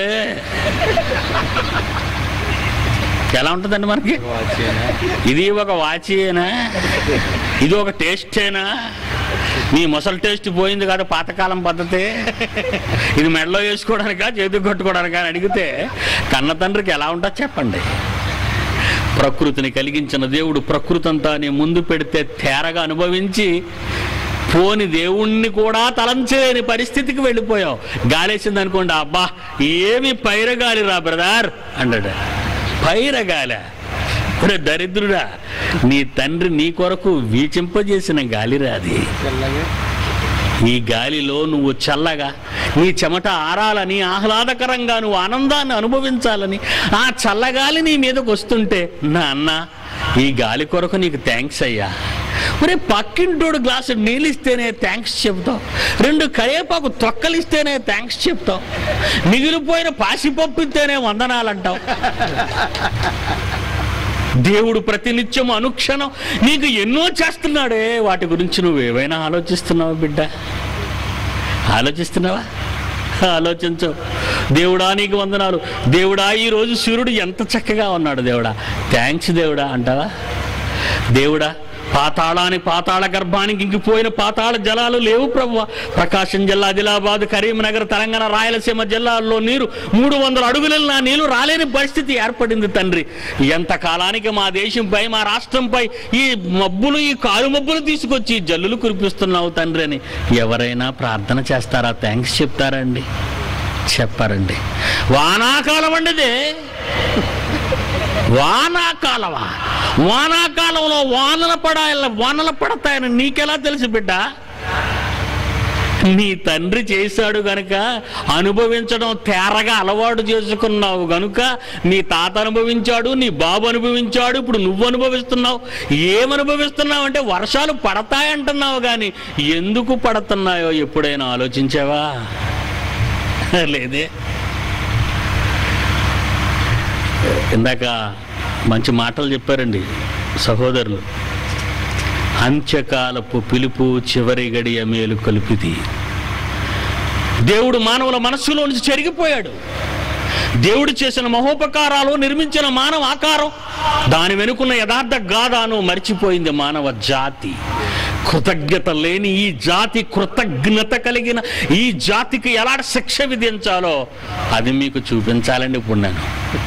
ఎలా ఉంటుందండి మనకి? ఇది ఒక వాచేనా? ఇది ఒక టేస్టేనా? నీ ముసలి టేస్ట్ పోయింది కదా, పాతకాలం పద్ధతి. ఇది మెడలో వేసుకోవడానికా చేతికి కట్టుకోవడానికా అని అడిగితే కన్న తండ్రికి ఎలా ఉంటుందో చెప్పండి. ప్రకృతిని కలిగించిన దేవుడు ప్రకృతి అంతా నీ ముందు పెడితే తేరగా అనుభవించి పోని దేవుణ్ణి కూడా తలంచలేని పరిస్థితికి వెళ్ళిపోయావు. గాలేసింది అనుకోండి, అబ్బా ఏమి పైరగాలి రా బ్రదర్ అన్నాడు. పైరగాల దరిద్రుడా, నీ తండ్రి నీ కొరకు వీచింపజేసిన గాలిరా అది. ఈ గాలిలో నువ్వు చల్లగా నీ చెమట ఆరాలని, ఆహ్లాదకరంగా నువ్వు ఆనందాన్ని అనుభవించాలని ఆ చల్లగాలి నీ మీదకి వస్తుంటే, నాన్న ఈ గాలి కొరకు నీకు థ్యాంక్స్ అయ్యా. మరి పక్కింటోడు గ్లాసు నీళ్ళు ఇస్తేనే థ్యాంక్స్ చెప్తావు, రెండు కరివేపాకు తొక్కలిస్తేనే థ్యాంక్స్ చెప్తావు, మిగిలిపోయిన పాసిపప్పు ఇస్తేనే వందనాలంటావు. దేవుడు ప్రతినిత్యం అనుక్షణం నీకు ఎన్నో చేస్తున్నాడే, వాటి గురించి నువ్వు ఏవైనా ఆలోచిస్తున్నావా బిడ్డ? ఆలోచిస్తున్నావా? ఆలోచించు. దేవుడా నీకు వందనాలు, దేవుడా ఈరోజు సూర్యుడు ఎంత చక్కగా ఉన్నాడు, దేవుడా థ్యాంక్స్ దేవుడా అంటావా? దేవుడా పాతాళాన్ని పాతాళ గర్భానికి ఇంకిపోయిన పాతాళ జలాలు లేవు ప్రభువా. ప్రకాశం జిల్లా, ఆదిలాబాద్, కరీంనగర్, తెలంగాణ, రాయలసీమ జిల్లాల్లో నీరు మూడు వందల అడుగుల నీళ్లు రాలేని పరిస్థితి ఏర్పడింది తండ్రి. ఎంత కాలానికి మా దేశంపై, మా రాష్ట్రంపై ఈ మబ్బులు, ఈ కారు మబ్బులు తీసుకొచ్చి జల్లులు కురిపిస్తున్నావు తండ్రి అని ఎవరైనా ప్రార్థన చేస్తారా? థ్యాంక్స్ చెప్తారండి? చెప్పారండి. వానాకాలం అండిదే, వానాకాలమా? వానాకాలంలో వానలు పడాలి, వానలు పడతాయని నీకెలా తెలుసు బిడ్డ? నీ తండ్రి చేశాడు గనుక అనుభవించడం తేరగా అలవాటు చేసుకున్నావు గనుక, నీ తాత అనుభవించాడు, నీ బాబు అనుభవించాడు, ఇప్పుడు నువ్వు అనుభవిస్తున్నావు. ఏమనుభవిస్తున్నావు అంటే వర్షాలు పడతాయంటున్నావు, కానీ ఎందుకు పడుతున్నాయో ఎప్పుడైనా ఆలోచించావా? లేదే. ఇందాక మంచి మాటలు చెప్పారండి సహోదరులు. అంత్యకాలపు పిలుపు, చివరి గడియ మేలు కలిపిది. దేవుడు మానవుల మనస్సులో నుంచి చెరిగిపోయాడు. దేవుడు చేసిన మహోపకారాలు, నిర్మించిన మానవ ఆకారం, దాని వెనుకున్న యథార్థ గాథను మర్చిపోయింది మానవ జాతి. కృతజ్ఞత లేని ఈ జాతి, కృతజ్ఞత కలిగిన ఈ జాతికి ఎలాంటి శిక్ష విధించాలో అది మీకు చూపించాలండి. ఇప్పుడు నేను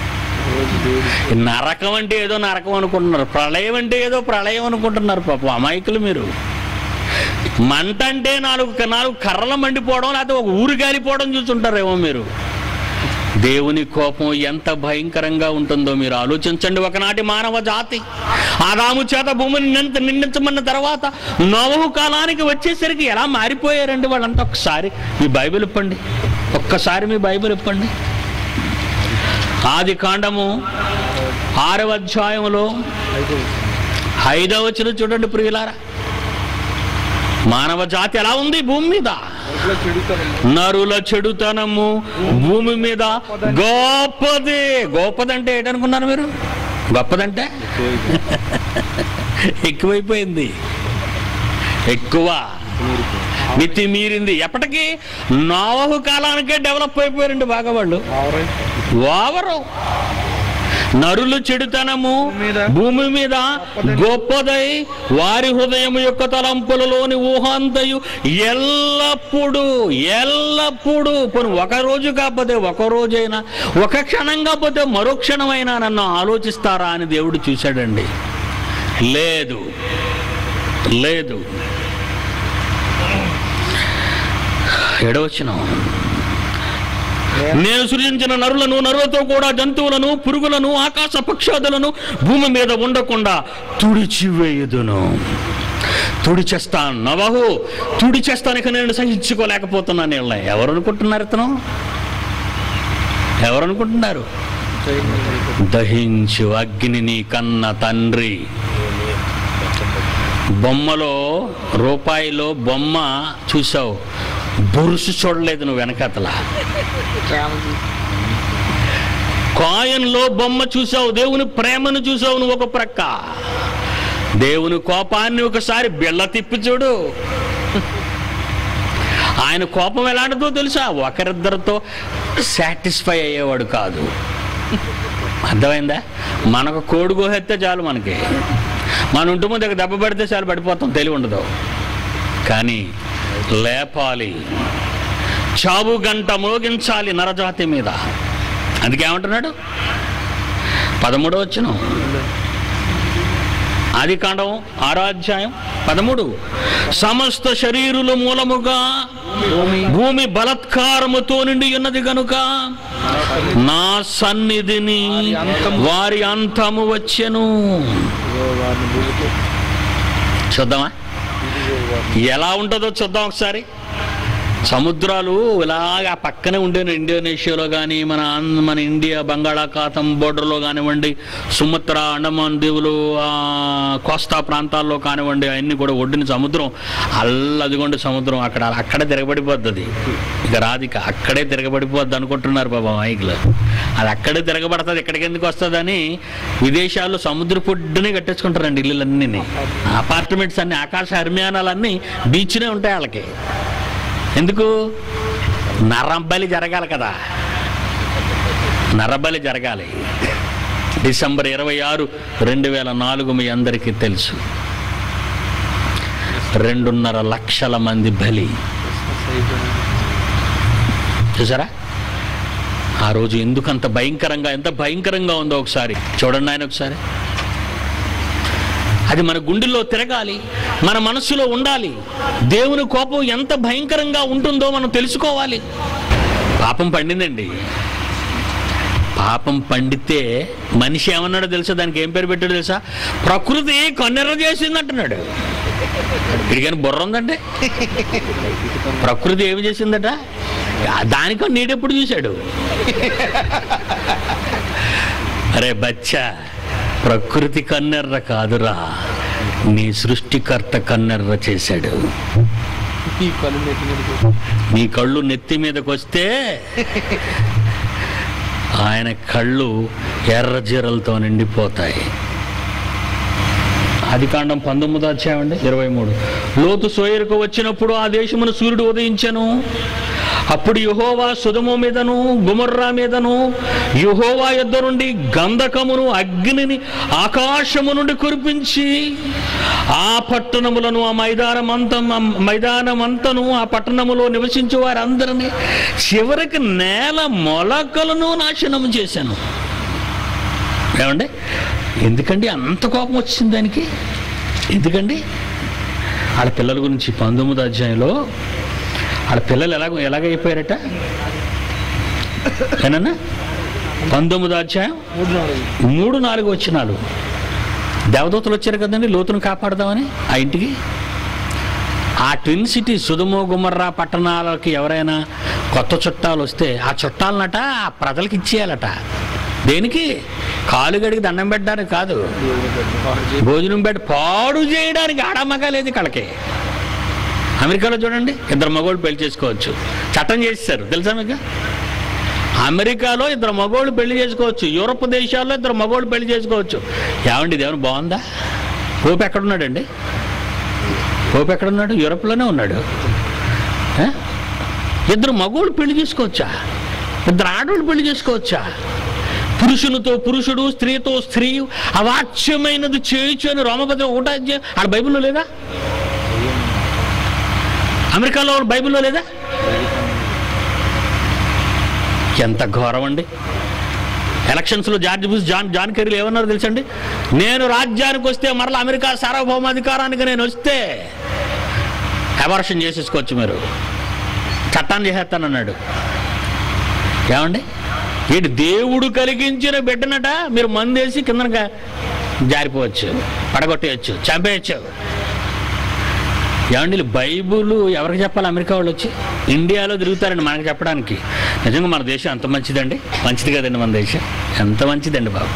నరకం అంటే ఏదో నరకం అనుకుంటున్నారు, ప్రళయం అంటే ఏదో ప్రళయం అనుకుంటున్నారు. పాపం అమాయకులు మీరు. మంట అంటే నాలుగు నాలుగు కర్రలు మండిపోవడం, లేకపోతే ఒక ఊరు గాలిపోవడం చూసుంటారేమో మీరు. దేవుని కోపం ఎంత భయంకరంగా ఉంటుందో మీరు ఆలోచించండి. ఒకనాటి మానవ జాతి ఆదాము చేత భూమిని నిండించమన్న తర్వాత నోవహు కాలానికి వచ్చేసరికి ఎలా మారిపోయారండి వాళ్ళంతా. ఒక్కసారి మీ బైబిల్ ఇప్పండి, ఒక్కసారి మీ బైబిల్ ఇప్పండి. ఆది కాండము ఆరవ అధ్యాయంలో ఐదవ వచనం చూడండి ప్రియులారా. మానవ జాతి ఎలా ఉంది భూమి మీద? నరుల చెడుతనము నరుల చెడుతనము భూమి మీద గొప్పది. గొప్పదంటే ఏంటనుకున్నారు మీరు? గొప్పదంటే ఎక్కువైపోయింది, ఎక్కువ మితి మీరింది. ఎప్పటికీ నోవహు కాలానికే డెవలప్ అయిపోయారండి బాగా వాళ్ళు. ఓవరు నరులు చెడుతనము భూమి మీద గొప్పదై వారి హృదయం యొక్క తలంపులలోని ఊహంతయు ఎల్లప్పుడూ ఎల్లప్పుడూ పోనీ ఒక రోజు కాకపోతే ఒక రోజైనా, ఒక క్షణం కాకపోతే మరో క్షణమైనా నన్ను ఆలోచిస్తారా అని దేవుడు చూశాడండి. లేదు లేదు. ఏడవచనం, నేను సృజించిన నరులను, నరులతో కూడా జంతువులను, పురుగులను, ఆకాశ పక్షాదులను భూమి మీద ఉండకుండా తుడిచివేయుదును. తుడిచేస్తాను నవహు, తుడిచేస్తానిక నేను సహించుకోలేకపోతున్నాను. వీళ్ళ ఎవరు అనుకుంటున్నారు? ఇతను ఎవరు అనుకుంటున్నారు? దహించు అగ్నిని కన్న తండ్రి. బొమ్మలో రూపాయిలో బొమ్మ చూసావు, బొరుసు చూడలేదు నువ్వు వెనకతల. కాయన్లో బొమ్మ చూసావు, దేవుని ప్రేమను చూసావు నువ్వు ఒక ప్రక్క. దేవుని కోపాన్ని ఒకసారి బిళ్ళ తిప్పి చూడు. ఆయన కోపం ఎలాంటిదో తెలుసా? ఒకరిద్దరితో సాటిస్ఫై అయ్యేవాడు కాదు. అర్థమైందా? మనకు కోడి కోహెత్తే చాలు, మనకి మన ఇంటి ముందు దగ్గర దెబ్బ పడితే చాలు పడిపోతాం, తెలివి ఉండదు. కానీ లేపాలి, చావు గంట మోగించాలి నరజాతి మీద. అందుకే ఏమంటున్నాడు? పదమూడో వచనం, ఆది కాండం ఆరో అధ్యాయం పదమూడు, సమస్త శరీరుల మూలముగా భూమి బలత్కారముతో నిండి ఉన్నది గనుక నా సన్నిధిని వారి అంతము వచ్చెను. చూద్దామా ఎలా ఉంటుందో చూద్దాం ఒకసారి. సముద్రాలు ఇలాగా పక్కనే ఉండేను. ఇండోనేషియాలో కానీ, మన మన ఇండియా బంగాళాఖాతం బోర్డర్లో కానివ్వండి, సుమత్ర అండమాన్ దీవులు కోస్తా ప్రాంతాల్లో కానివ్వండి, అవన్నీ కూడా ఒడ్డున సముద్రం అల్లదిగొండి సముద్రం. అక్కడ అక్కడే తిరగబడిపోద్ది, ఇక రాధిక అక్కడే తిరగబడిపోద్ది అనుకుంటున్నారు బాబా మైకులు. అది అక్కడే తిరగబడుతుంది, ఇక్కడికి ఎందుకు వస్తుందని విదేశాల్లో సముద్ర పొడ్డునే కట్టేసుకుంటారండి ఇల్లులన్నీ. అపార్ట్మెంట్స్ అన్ని, ఆకాశ హర్మ్యానాలన్నీ బీచ్నే ఉంటాయి వాళ్ళకి. ఎందుకు? నరబలి జరగాలి కదా, నరబలి జరగాలి. డిసెంబర్ ఇరవై ఆరు రెండు వేల నాలుగు మీ అందరికీ తెలుసు. రెండున్నర లక్షల మంది బలి. చూసారా ఆ రోజు ఎందుకంత భయంకరంగా, ఎంత భయంకరంగా ఉందో ఒకసారి చూడండి ఆయన ఒకసారి. అది మన గుండెల్లో తిరగాలి, మన మనస్సులో ఉండాలి. దేవుని కోపం ఎంత భయంకరంగా ఉంటుందో మనం తెలుసుకోవాలి. పాపం పండిందండి. పాపం పండితే మనిషి ఏమన్నాడో తెలుసా? దానికి ఏం పేరు పెట్టాడో తెలుసా? ప్రకృతి కన్నెర్ర చేసింది అంటున్నాడు. ఇడికని బుర్ర ఉందంటే ప్రకృతి ఏమి చేసిందట? దానికో నీడెప్పుడు చూశాడు? అరే బచ్చా, ప్రకృతి కన్నెర్ర కాదురా, నీ సృష్టికర్త కన్నెర్ర చేశాడు. నీ కళ్ళు నెత్తి మీదకి వస్తే ఆయన కళ్ళు ఎర్రజీరలతో నిండిపోతాయి. ఆది కాండం పంతొమ్మిదో అధ్యాయం అండి ఇరవై మూడు. లోతు సోయరుకు వచ్చినప్పుడు ఆ దేశమును సూర్యుడు ఉదయించెను. అప్పుడు యెహోవా సొదొమ మీదను గొమొర్రా మీదను యెహోవా యొద్ద నుండి గంధకమును అగ్నిని ఆకాశము నుండి కురిపించి ఆ పట్టణములను, ఆ మైదానమంతం మైదానమంతను ఆ పట్టణములో నివసించే వారందరినీ, చివరికి నేల మొలకలను నాశనం చేశాను. ఏమండి? ఎందుకండి అంత కోపం వచ్చింది దానికి? ఎందుకండి? వాళ్ళ పిల్లల గురించి పంతొమ్మిదో అధ్యాయంలో వాళ్ళ పిల్లలు ఎలాగ ఎలాగైపోయారట ఏనన్నా? పంతొమ్మిదో అధ్యాయం మూడు నాలుగు వచనాలు. దేవదూతలు వచ్చారు కదండి లోతును కాపాడదామని ఆ ఇంటికి. ఆ ట్విన్ సిటీ సొదొమ గొమొర్రా పట్టణాలకి ఎవరైనా కొత్త చుట్టాలు వస్తే ఆ చుట్టాలనట ఆ ప్రజలకు ఇచ్చేయాలట. దేనికి? కాలు గడికి దండం పెట్టడానికి కాదు, భోజనం పెట్టి పాడు చేయడానికి. ఆడమ్మగా లేదు కళ్ళకి. అమెరికాలో చూడండి, ఇద్దరు మగవాళ్ళు పెళ్లి చేసుకోవచ్చు, చట్టం చేసేసారు తెలుసా మీకు? అమెరికాలో ఇద్దరు మగవాళ్ళు పెళ్లి చేసుకోవచ్చు, యూరప్ దేశాల్లో ఇద్దరు మగవాళ్ళు పెళ్లి చేసుకోవచ్చు. ఏమండి ఇది ఏమైనా బాగుందా? పోపు ఎక్కడున్నాడండి? పోపు ఎక్కడున్నాడు? యూరప్లోనే ఉన్నాడు. ఇద్దరు మగవాళ్ళు పెళ్లి చేసుకోవచ్చా? ఇద్దరు ఆడవాళ్ళు పెళ్లి చేసుకోవచ్చా? పురుషునితో పురుషుడు, స్త్రీతో స్త్రీ అవాచ్యమైనది చేయొచ్చు అని రోమపత్రిక ఒకటి ఆడ బైబిల్లో లేదా? అమెరికాలో బైబిల్లో లేదా? ఎంత ఘోరం అండి. ఎలక్షన్స్లో జార్జ్ బుష్ జాన్ జాన్ కెరీలు ఏమన్నారు తెలుసండి? నేను రాజ్యానికి వస్తే మరలా అమెరికా సార్వభౌమాధికారానికి నేను వస్తే అబార్షన్ చేసేసుకోవచ్చు, మీరు చట్టాన్ని చేసేస్తానన్నాడు. ఏమండి ఏంటి? దేవుడు కలిగించిన బిడ్డనట మీరు మందేసి కిందనగా జారిపోవచ్చు, పడగొట్టేయచ్చు, చంపేయచ్చు. ఏమండి బైబుల్ ఎవరికి చెప్పాలి? అమెరికా వాళ్ళు వచ్చి ఇండియాలో తిరుగుతారండి మనకు చెప్పడానికి. నిజంగా మన దేశం ఎంత మంచిదండి, మంచిది కదండి మన దేశం, ఎంత మంచిదండి బాబు.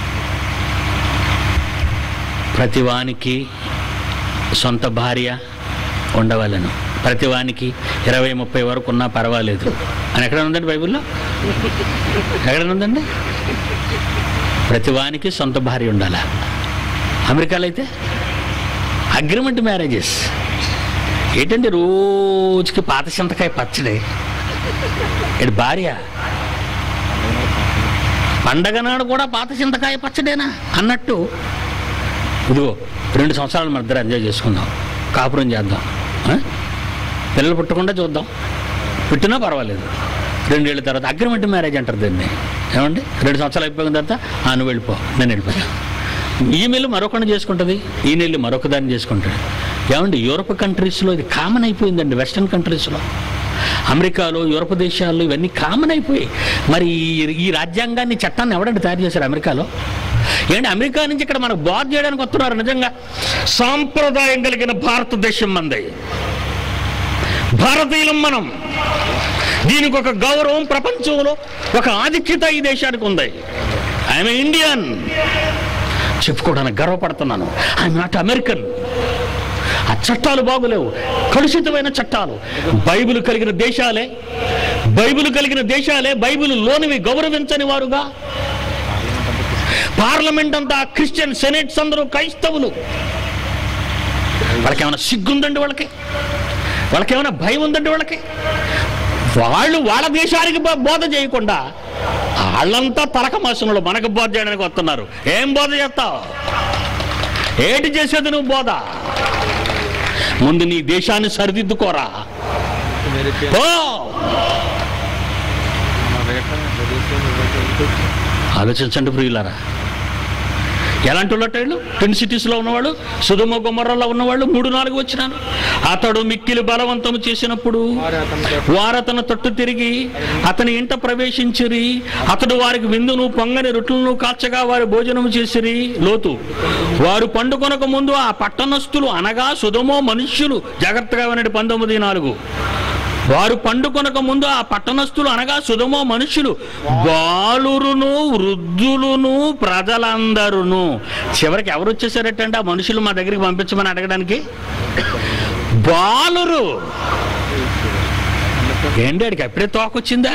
ప్రతివానికి సొంత భార్య ఉండవాలను, ప్రతివానికి ఇరవై ముప్పై వరకు ఉన్నా పర్వాలేదు అని ఎక్కడ ఉందండి బైబిల్లో? ఎక్కడ ఉందండి? ప్రతివానికి సొంత భార్య ఉండాలా. అమెరికాలో అయితే అగ్రిమెంట్ మ్యారేజెస్ ఏంటండి? రోజుకి పాత చింతకాయ పచ్చడి, ఇది భార్య. పండగ నాడు కూడా పాత చింతకాయ పచ్చడేనా అన్నట్టు. ఇదిగో రెండు సంవత్సరాలు మన ఇద్దరు ఎంజాయ్ చేసుకుందాం, కాపురం చేద్దాం, పిల్లలు పుట్టకుండా చూద్దాం, పుట్టినా పర్వాలేదు. రెండేళ్ళ తర్వాత అగ్రిమెంట్ మ్యారేజ్ అంటారు దీన్ని. ఏమండి? రెండు సంవత్సరాలు అయిపోయిన తర్వాత ఆ నువ్వు వెళ్ళిపో, నేను వెళ్ళిపోయాను. ఈమెయిల్ మరొకరిని చేసుకుంటుంది, ఈయనెళ్ళి మరొక దాన్ని చేసుకుంటాడు. ఏమండి యూరప్ కంట్రీస్లో ఇది కామన్ అయిపోయిందండి. వెస్ట్రన్ కంట్రీస్లో, అమెరికాలో, యూరప్ దేశాల్లో ఇవన్నీ కామన్ అయిపోయాయి. మరి ఈ రాజ్యాంగాన్ని, చట్టాన్ని ఎవడంటే తయారు చేశారు అమెరికాలో? ఏంటి అమెరికా నుంచి ఇక్కడ మనకు బాధ చేయడానికి వస్తున్నారు. నిజంగా సాంప్రదాయం కలిగిన భారతదేశం మంది, భారతీయులం మనం. దీనికి ఒక గౌరవం ప్రపంచంలో, ఒక ఆధిక్యత ఈ దేశానికి ఉంది. ఐఎమ్ ఇండియన్ చెప్పుకోవడానికి గర్వపడుతున్నాను. I'm not American. ఆ చట్టాలు బాగులేవు, కలుషితమైన చట్టాలు. బైబిల్ కలిగిన దేశాలే బైబిల్ కలిగిన దేశాలే బైబిల్ లోనివి గౌరవించని వారుగా, పార్లమెంట్ అంతా క్రిస్టియన్, సెనేట్స్ అందరూ క్రైస్తవులు. వాళ్ళకి ఏమైనా సిగ్గుందండి? వాళ్ళకి వాళ్ళకి ఏమైనా భయం ఉందండి? వాళ్ళకి వాళ్ళు వాళ్ళ దేశానికి బోధ చేయకుండా వాళ్ళంతా తలక మాసంలో మనకు బోధ చేయడానికి వస్తున్నారు. ఏం బోధ చేస్తావు? ఏటి చేసేది నువ్వు బోధ? ముందు నీ దేశాన్ని సరిదిద్దుకోరా. ఆలోచించండి ప్రియులారా. ఎలాంటి వాళ్ళు? టెన్ సిటీస్లో ఉన్నవాళ్ళు, సొదొమ గొమొర్రాలో ఉన్నవాళ్ళు మూడు నాలుగు వచ్చినాను. అతడు మిక్కిలి బలవంతము చేసినప్పుడు వారు అతను తట్టు తిరిగి అతని ఇంట ప్రవేశించిరి. అతడు వారికి విందును పొంగని రొట్టెలను కాల్చగా వారి భోజనము చేసిరి. లోతు వారు పండుకొనక ముందు ఆ పట్టణస్థులు అనగా సొదొమ మనుష్యులు, జాగ్రత్తగా వినండి పంతొమ్మిది నాలుగు వారు పండుకొనక ముందు ఆ పట్టణస్థులు అనగా సొదొమ మనుష్యులు, బాలురును వృద్ధులును ప్రజలందరూను. చివరికి ఎవరు వచ్చేసారటంటే ఆ మనుషులు మా దగ్గరికి పంపించమని అడగడానికి? బాలురు. ఏంటి అడికి అప్పుడే తోకొచ్చిందా?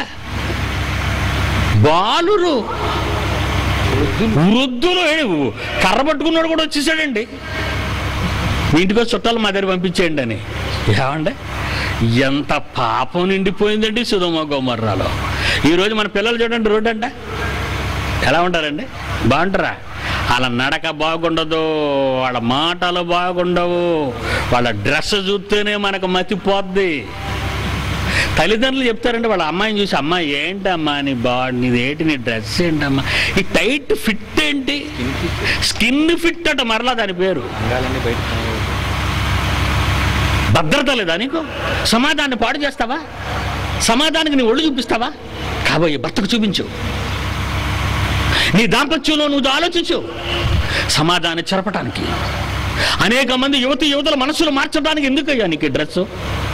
బాలురు, వృద్ధులు. కర్ర పట్టుకున్నాడు కూడా వచ్చేసాడండి. మీ ఇంటికి చుట్టాలు మా దగ్గర పంపించేయండి అని. ఏమండి ఎంత పాపం నిండిపోయిందండి సొదొమ గొమొర్రాలో. ఈరోజు మన పిల్లలు చూడండి, రోడ్డు అంట ఎలా ఉంటారండి? బాగుంటారా? వాళ్ళ నడక బాగుండదు, వాళ్ళ మాటలు బాగుండవు, వాళ్ళ డ్రెస్ చూస్తేనే మనకు మతిపోద్ది. తల్లిదండ్రులు చెప్తారంటే వాళ్ళ అమ్మాయిని చూసి, అమ్మాయి ఏంటమ్మా నీ బాడీ, నీది ఏంటి, నీ డ్రెస్ ఏంటమ్మా, ఈ టైట్ ఫిట్ ఏంటి, స్కిన్ ఫిట్ అట మరలా దాని పేరు. భద్రత లేదా నీకు? సమాధాన్ని పాడు చేస్తావా? సమాధానికి నీ ఒళ్ళు చూపిస్తావా? కాబోయే భర్తకు చూపించు. నీ దాంపత్యంలో నువ్వు ఆలోచించు. సమాధాన్ని చెరపటానికి అనేక మంది యువతి యువతుల మనసులు మార్చడానికి ఎందుకయ్యా నీకు ఈ డ్రెస్సు?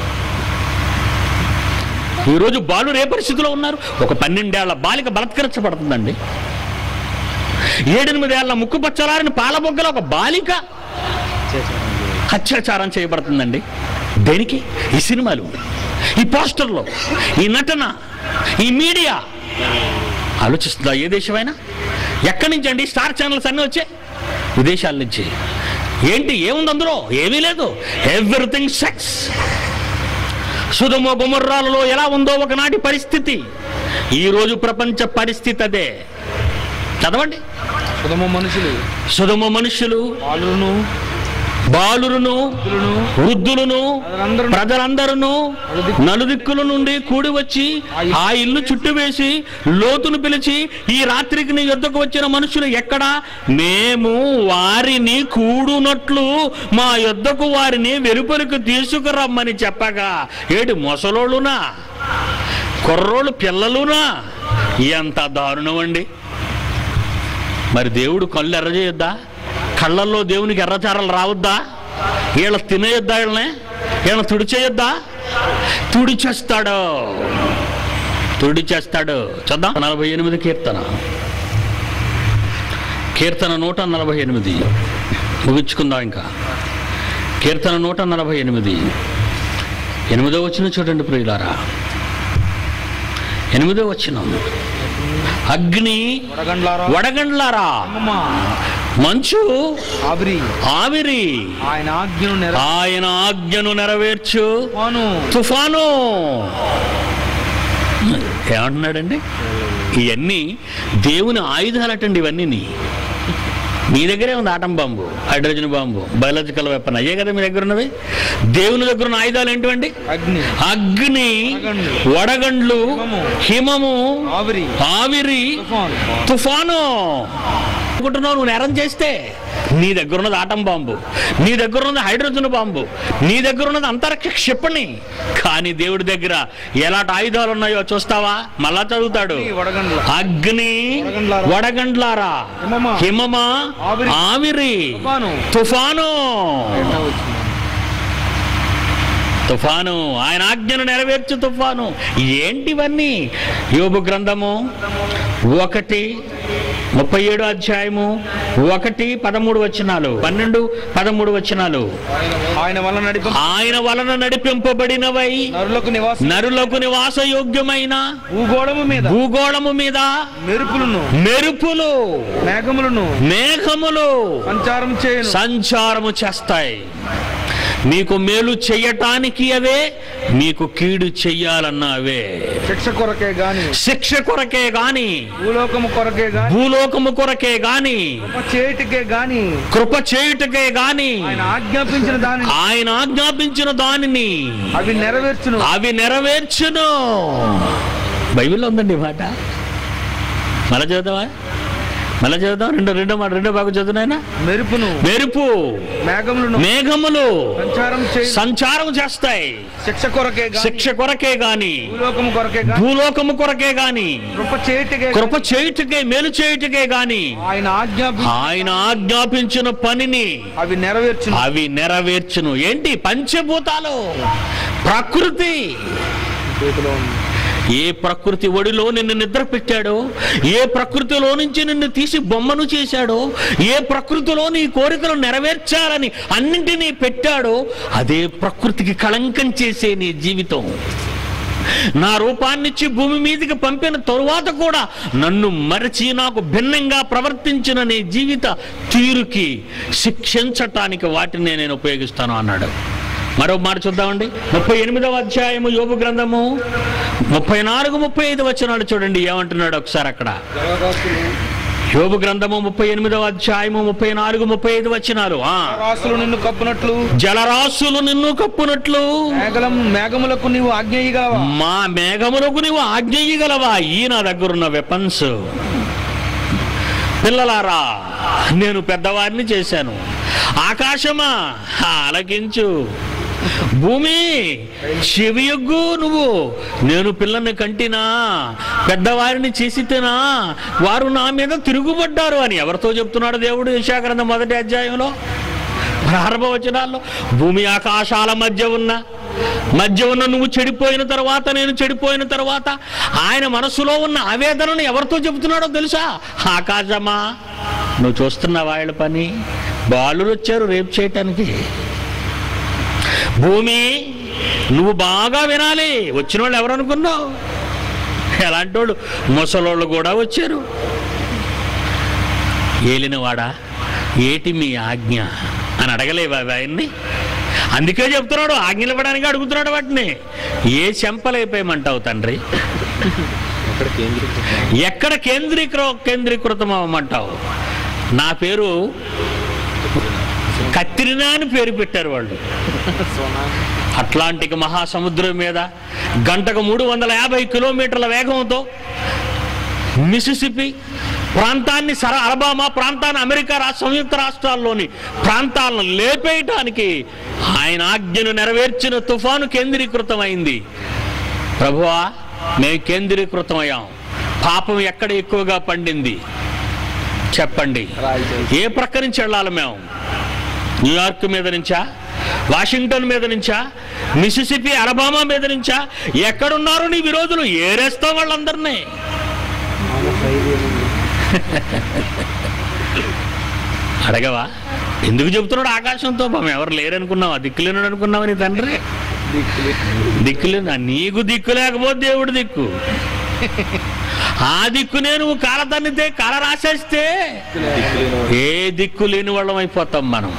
ఈరోజు బాలురు ఏ పరిస్థితిలో ఉన్నారు? ఒక పన్నెండేళ్ల బాలిక బలత్కరించబడుతుందండి. ఏడెనిమిదేళ్ల ముక్కు పచ్చలారిన పాలబొగ్గల ఒక బాలిక అత్యాచారం చేయబడుతుందండి. దేనికి? ఈ సినిమాలు, ఈ పోస్టర్లు, ఈ నటన, ఈ మీడియా. ఆలోచిస్తుందా ఏ దేశమైనా? ఎక్కడి నుంచి అండి స్టార్ ఛానల్స్ అన్నీ వచ్చాయి? విదేశాల నుంచి. ఏంటి ఏముంది అందులో? ఏమీ లేదు. Everything sex. సొదొమ గొమొర్రాలలో ఎలా ఉందో ఒకనాటి పరిస్థితి, ఈరోజు ప్రపంచ పరిస్థితి అదే. చదవండి. సొదొమ మనుషులు సొదొమ మనుషులు బాలురును బాలురును వృద్ధులను ప్రజలందరూ నలుదిక్కుల నుండి కూడి వచ్చి ఆ ఇల్లు చుట్టువేసి లోతును పిలిచి, ఈ రాత్రికి నీ యొద్దకు వచ్చిన మనుషులు ఎక్కడా? మేము వారిని కూడునట్లు మా యొద్దకు వారిని వెలుపలికి తీసుకురమ్మని చెప్పగా, ఏడు మొసలోళ్ళునా కుర్రోళ్ళు పిల్లలునా? ఎంత దారుణం అండి. మరి దేవుడు కళ్ళు ఎర్ర చేయొద్దా? కళ్ళల్లో దేవునికి ఎర్రచారలు రావద్దా? వీళ్ళ తినేయొద్దా? వీళ్ళనే వీళ్ళని తుడిచేయొద్దా? తుడిచేస్తాడు, తుడిచేస్తాడు. చూద్దాం. నలభై ఎనిమిది కీర్తన కీర్తన నూట నలభై ఎనిమిది ముగించుకుందాం. ఇంకా కీర్తన నూట నలభై ఎనిమిది ఎనిమిదో వచనం చూడండి ప్రియులారా. ఎనిమిదో వచనం, అగ్ని వడగండ్లారా, మంచు ఆవిరి ఆవిరి ఆయన ఆజ్ఞను ఆయన ఆజ్ఞను నెరవేర్చు తుఫాను. ఏమంటున్నాడండి? ఇవన్నీ దేవుని ఆయుధాలటండి. ఇవన్నీ మీ దగ్గరే ఉంది. Atom bomb, hydrogen bomb, biological weapon, అయ్యే కదా మీ దగ్గర ఉన్నవి. దేవుని దగ్గర ఉన్న ఆయుధాలు ఏంటివండి? అగ్ని అగ్ని వడగండ్లు, హిమము, ఆవిరి, తుఫాను. అనుకుంటున్నావు నువ్వు నేరం చేస్తే? నీ దగ్గర ఉన్నది ఆటం బాంబు, నీ దగ్గర ఉన్నది హైడ్రోజన్ బాంబు, నీ దగ్గర ఉన్నది అంతరిక్ష క్షిపణి. కానీ దేవుడి దగ్గర ఎలాంటి ఆయుధాలు ఉన్నాయో చూస్తావా? మళ్ళా చదువుతాడు. అగ్ని వడగండ్లారా, హిమమా, ఆవిరి, తుఫాను. తుఫాను ఆయన ఆజ్ఞను నెరవేర్చు తుఫాను. ఏంటివన్నీ? యోబు గ్రంథము ఒకటి ముప్పై ఏడు అధ్యాయము ఒకటి పదమూడు వచనాలు, పన్నెండు పదమూడు వచనాలు. ఆయన వలన నడిపి ఆయన వలన నడిపింపబడినవై నరులకు నివాస యోగ్యమైన భూగోళము మీద భూగోళము మీద మెరుపులను మెరుపులు మేఘములను మేఘములు సంచారం చేయ సంచారము చేస్తాయి. మీకు మేలు చెయ్యటానికి అవే, మీకు కీడు చెయ్యాలన్నా అవే. శిక్ష కొరకే గాని శిక్ష కొరకే గాని భూలోకము కొరకే గాని భూలోకము కొరకే గాని కృప చేయుటకే గాని కృప చేయుటకే గాని ఆయన ఆజ్ఞాపించిన దానిని ఆయన ఆజ్ఞాపించిన దానిని అవి నెరవేర్చును అవి నెరవేర్చును. బైబిల్లో ఉందండి మాట. మళ్ళా చదువుతావా? మళ్ళా చదువుతాం. రెండో రెండో మాట రెండో బాగా చదువునాయన. మెరుపును మెరుపు మేఘములు మేఘములు సంచారం సంచారం చేస్తాయి. శిక్ష కొరకే శిక్ష కొరకే గాని భూలోకము కొరకే భూలోకము కొరకే గాని కృప చేయుటకే కృప చేయుటకే మేలు చేయుటకే గాని ఆయన ఆజ్ఞాపి ఆయన ఆజ్ఞాపించిన పనిని అవి నెరవేర్చును అవి నెరవేర్చును. ఏంటి? పంచభూతాలు, ప్రకృతి. ఏ ప్రకృతి ఒడిలో నిన్ను నిద్ర పెట్టాడో, ఏ ప్రకృతిలో నుంచి నిన్ను తీసి బొమ్మను చేశాడో, ఏ ప్రకృతిలో నీ కోరికలు నెరవేర్చాలని అన్నింటినీ పెట్టాడో, అదే ప్రకృతికి కళంకం చేసే నీ జీవితం. నా రూపాన్నిచ్చి భూమి మీదకి పంపిన తరువాత కూడా నన్ను మరచి నాకు భిన్నంగా ప్రవర్తించిన నీ జీవిత తీరుకి శిక్షించటానికి వాటిని నేను ఉపయోగిస్తాను అన్నాడు. మరో మాట చూద్దామండి. ముప్పై ఎనిమిదవ అధ్యాయము యోబు గ్రంథము ముప్పై నాలుగు ముప్పై ఐదు వచనాలు చూడండి ఏమంటున్నాడు ఒకసారి అక్కడ. యోబు గ్రంథము ముప్పై ఎనిమిదవ అధ్యాయము ముప్పై నాలుగు ముప్పై ఐదు వచనాలు. నిన్ను కప్పునట్లు జలరాశులు నిన్ను కప్పునట్లు మేఘములకు నీవు ఆజ్ఞేయగలవా మా మేఘములకు నీవు ఆజ్ఞేయగలవా ఈ నా దగ్గరున్న వెపన్స్. పిల్లలారా, నేను పెద్దవారిని చేశాను. ఆకాశమా ఆలకించు, భూమి చెవియొగ్గు నువ్వు. నేను పిల్లని కంటినా, పెద్దవారిని చేసితేనా, వారు నా మీద తిరుగుబడ్డారు అని ఎవరితో చెప్తున్నాడు దేవుడు? యెషయా గ్రంథం మొదటి అధ్యాయంలో ప్రారంభ వచనాల్లో. భూమి ఆకాశాల మధ్య ఉన్న మధ్య ఉన్న నువ్వు చెడిపోయిన తర్వాత, నేను చెడిపోయిన తర్వాత ఆయన మనసులో ఉన్న ఆవేదనను ఎవరితో చెబుతున్నాడో తెలుసా? ఆకాశమా నువ్వు చూస్తున్నావా వాళ్ళ పని? బాలురు వచ్చారు రేపు చేయటానికి. భూమి నువ్వు బాగా వినాలి. వచ్చిన వాళ్ళు ఎవరు అనుకున్నావు? ఎలాంటి వాళ్ళు? ముసలోళ్ళు కూడా వచ్చారు. ఏలినవాడా ఏటి మీ ఆజ్ఞ అని అడగలేవా ఆయన్ని? అందుకే చెప్తున్నాడు, ఆజ్ఞలు ఇవ్వడానికి అడుగుతున్నాడు వాటిని. ఏ చెంపలైపోయమంటావు తండ్రి? ఎక్కడ కేంద్రీకృ కేంద్రీకృతం అవ్వమంటావు? నా పేరు కత్రినా అని పేరు పెట్టారు వాళ్ళు. అట్లాంటిక్ మహాసముద్రం మీద గంటకు మూడు వందల యాభై కిలోమీటర్ల వేగంతో మిసిసిపి ప్రాంతాన్ని, సర అలబామా ప్రాంతాన్ని, అమెరికా రాష్ట్ర సంయుక్త రాష్ట్రాల్లోని ప్రాంతాలను లేపేయటానికి ఆయన ఆజ్ఞను నెరవేర్చిన తుఫాను కేంద్రీకృతమైంది. ప్రభువా, మేము కేంద్రీకృతమయ్యాం. పాపం ఎక్కడ ఎక్కువగా పండింది చెప్పండి. ఏ ప్రక్క నుంచి వెళ్ళాలి మేము? న్యూయార్క్ మీద నుంచా? వాషింగ్టన్ మీద నుంచా? మిసిసిపి, అలబామా మీద నుంచా? ఎక్కడున్నారు నీ విరోధులు? ఏరేస్తాం వాళ్ళందరినీ. అడగవా? ఎందుకు చెబుతున్నాడు ఆకాశంతో? పాపం ఎవరు లేరనుకున్నావా? దిక్కులేనాడు అనుకున్నావా నీ తండ్రి? దిక్కులేనా? నీకు దిక్కు లేకపోతే దేవుడు దిక్కు. ఆ దిక్కునే నువ్వు కాల తన్నితే, కాల రాసేస్తే ఏ దిక్కు లేని వాళ్ళం అయిపోతాం మనం.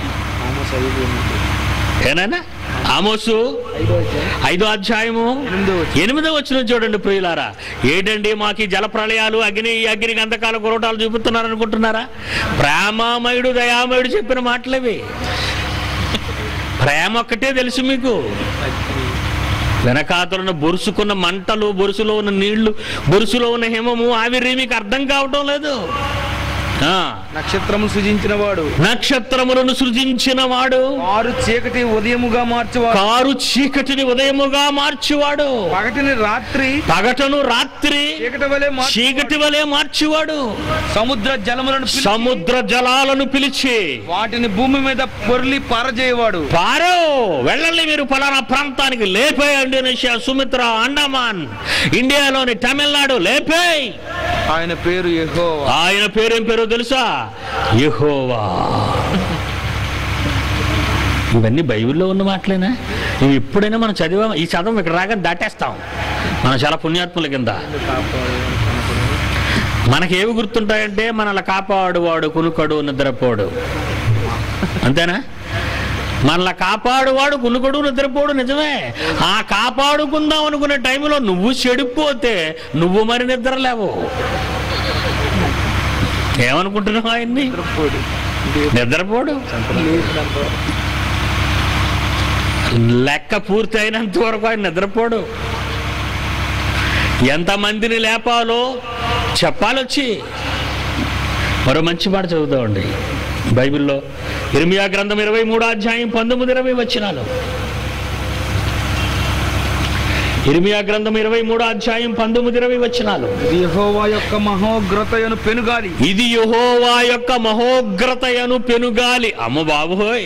ఏనానా? ఆమోసు ఐదో అధ్యాయము ఎనిమిదో వచనం చూడండి ప్రియులారా. ఏంటండి మాకు జల ప్రళయాలు, అగ్ని అగ్ని గంధకాల కురటాలు చూపుతున్నారు అనుకుంటున్నారా? ప్రేమామయుడు దయామయుడు చెప్పిన మాటలేవి. ప్రేమ ఒక్కటే తెలుసు మీకు. వెనకాతలను బొరుసుకున్న మంటలు, బొరుసులో ఉన్న నీళ్లు, బొరుసులో ఉన్న హిమము, ఆవిరి మీకు అర్థం కావటం లేదు. నక్షత్రము సృజించిన వాడు, నక్షత్రములను సృజించిన వాడు, కారు చీకటి ఉదయముగా మార్చువాడు, కారు చీకటిని ఉదయముగా మార్చువాడు, పగటిని రాత్రి, పగటను రాత్రి చీకటి వలె చీకటి వలె మార్చువాడు, సముద్ర జలములను సముద్ర జలాలను పిలిచి వాటిని భూమి మీద పొర్లి పారజేయవాడు. పారో వెళ్ళండి మీరు ఫలానా ప్రాంతానికి, లేపే ఇండోనేషియా, సుమిత్ర, అండమాన్, ఇండియాలోని తమిళనాడు లేపేయ్. ఆయన పేరు యెహోవా. ఆయన పేరేం పేరు తెలుసా? యెహోవా. ఇవన్నీ బైబిల్లో ఉన్న మాటలేనా? ఇవి ఎప్పుడైనా మనం చదివా? ఈ చదవం ఇక్కడ రాగానే దాటేస్తాం. మనం చాలా పుణ్యాత్ముల కింద. మనకేవి గుర్తుంటాయంటే మనల్ని కాపాడువాడు, కునుకడు, నిద్రపోడు. అంతేనా? మనల్ని కాపాడువాడు, కునుకడు, నిద్రపోడు. నిజమే. ఆ కాపాడుకుందాం అనుకునే టైంలో నువ్వు చెడిపోతే నువ్వు మరి నిద్రలేవు. ఏమనుకుంటున్నావు ఆయన్ని? నిద్రపోడు. లెక్క పూర్తి అయినంత వరకు ఆయన నిద్రపోడు. ఎంతమందిని లేపాలో చెప్పాలొచ్చి. మరో మంచి మాట చదువుతామండి బైబిల్లో. ఇర్మియా గ్రంథం ఇరవై మూడో అధ్యాయం పంతొమ్మిది ఇరవై వచనాలు. ఇర్మియా గ్రంథం ఇరవై మూడో అధ్యాయం పంతొమ్మిది ఇరవై వచనాలు. యెహోవా యొక్క మహోగ్రతయను పెనుగాలి, ఇది యెహోవా యొక్క మహోగ్రతయను పెనుగాలి. అమ్మ బాబోయ్,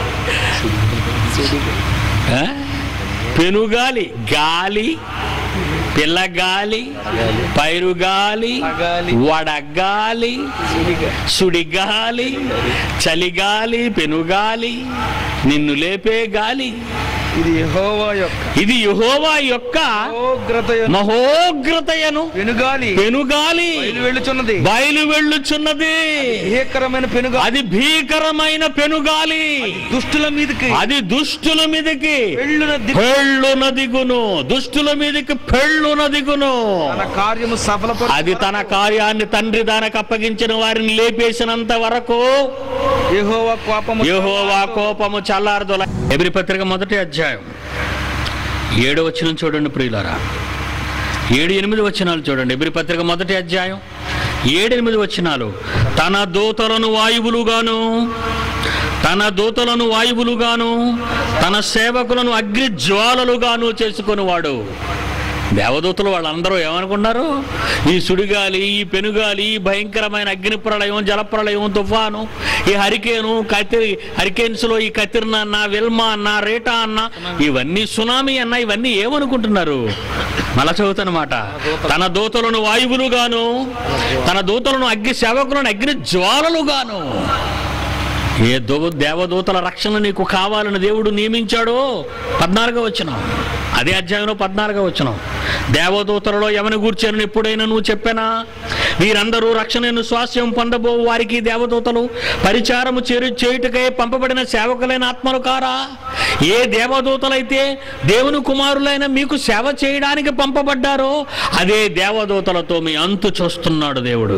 పెనుగాలి, గాలి, పిల్లగాలి, పైరుగాలి, వడగాలి, సుడిగాలి, చలిగాలి, పెనుగాలి, నిన్ను లేపే గాలి. ఇది యెహోవా యొక్క ఇది యెహోవా యొక్క మహోగ్రతయను పెనుగాలి పెనుగాలి బయలు వెళ్ళుచున్నది బయలు వెళ్ళుచున్నది. భీకరమైన పెనుగాలి, అది భీకరమైన పెనుగాలి. దుష్టుల మీదకి అది దుష్టుల మీదకి పెళ్ళున పెళ్ళున దిగును. దుష్టుల మీదకి పెళ్ళున దిగును. తన కార్యము సఫలపరు. అది తన కార్యాన్ని తండ్రి దానికి అప్పగించిన వారిని లేపేసినంత వరకు యెహోవా కోపము యెహోవా కోపము చల్లారదు. ఎబ్రీ పత్రిక మొదటి అధ్యాయం ఏడో వచనం చూడండి ప్రియులారా. ఏడు ఎనిమిది వచనాలు చూడండి. ఎబ్రీ పత్రిక మొదటి అధ్యాయం ఏడు ఎనిమిది వచనాలు. తన దూతలను వాయువులుగాను తన దూతలను వాయువులుగాను తన సేవకులను అగ్ని జ్వాలలుగాను చేసుకునేవాడు. దేవదూతలు వాళ్ళందరూ ఏమనుకున్నారు? ఈ సుడిగాలి, ఈ పెనుగాలి, ఈ భయంకరమైన అగ్ని ప్రళయం, జలప్రళయం, తుఫాను, ఈ హరికేను, కతిరి హరికేన్స్లో ఈ కతిరిన అన్న, విల్మా అన్న, రేటా అన్న, ఇవన్నీ సునామీ అన్న, ఇవన్నీ ఏమనుకుంటున్నారు? మళ్ళా చదువుతానమాట. తన దూతలను వాయువులుగాను తన దూతలను అగ్ని సేవకులను అగ్ని జ్వాలలుగాను. ఏ దో దేవదూతల రక్షణ నీకు కావాలని దేవుడు నియమించాడో పద్నాలుగో వచనం, అదే అధ్యాయంలో పద్నాలుగో వచనం. దేవదూతలలో ఎవరిని గూర్చాను ఎప్పుడైనా నువ్వు చెప్పానా? వీరందరూ రక్షణను స్వాస్యం పొందబో వారికి దేవదూతలు పరిచారము చేరు చేయుటకై పంపబడిన సేవకులైన ఆత్మలు కారా? ఏ దేవదూతలైతే దేవుని కుమారులైన మీకు సేవ చేయడానికి పంపబడ్డారో అదే దేవదూతలతో మీ అంతు చూస్తున్నాడు దేవుడు.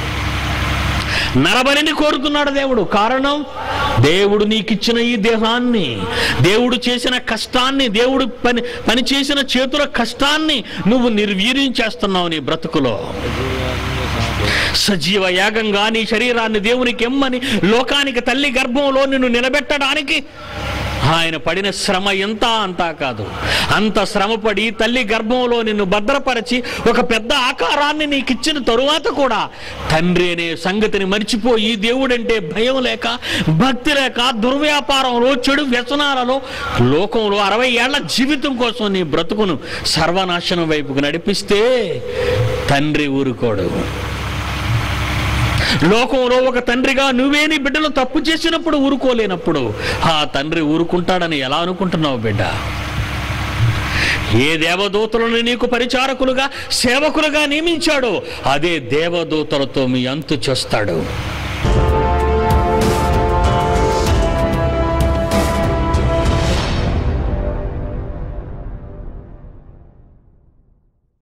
నరబలిని కోరుతున్నాడు దేవుడు. కారణం, దేవుడు నీకిచ్చిన ఈ దేహాన్ని, దేవుడు చేసిన కష్టాన్ని, దేవుడు పని పని చేసిన చేతుల కష్టాన్ని నువ్వు నిర్వీర్యం చేస్తున్నావు నీ బ్రతుకులో. సజీవ యాగంగా నీ శరీరాన్ని దేవునికి ఎమ్మని లోకానికి తల్లి గర్భంలో నిన్ను నిలబెట్టడానికి ఆయన పడిన శ్రమ ఎంత అంతా కాదు. అంత శ్రమపడి తల్లి గర్భంలో నిన్ను భద్రపరిచి ఒక పెద్ద ఆకారాన్ని నీకు ఇచ్చిన తరువాత కూడా తండ్రి అనే సంగతిని మర్చిపోయి దేవుడంటే భయం లేక, భక్తి లేక, దుర్వ్యాపారంలో, చెడు వ్యసనాలలో, లోకంలో అరవై ఏళ్ల జీవితం కోసం నీ బ్రతుకును సర్వనాశనం వైపుకు నడిపిస్తే తండ్రి ఊరుకోడు. లోకంలో ఒక తండ్రిగా నువ్వే నీ బిడ్డలు తప్పు చేసినప్పుడు ఊరుకోలేనప్పుడు ఆ తండ్రి ఊరుకుంటాడని ఎలా అనుకుంటున్నావు బిడ్డ? ఏ దేవదూతలను నీకు పరిచారకులుగా, సేవకులుగా నియమించాడో అదే దేవదూతలతో మీ అంతు చేస్తాడు.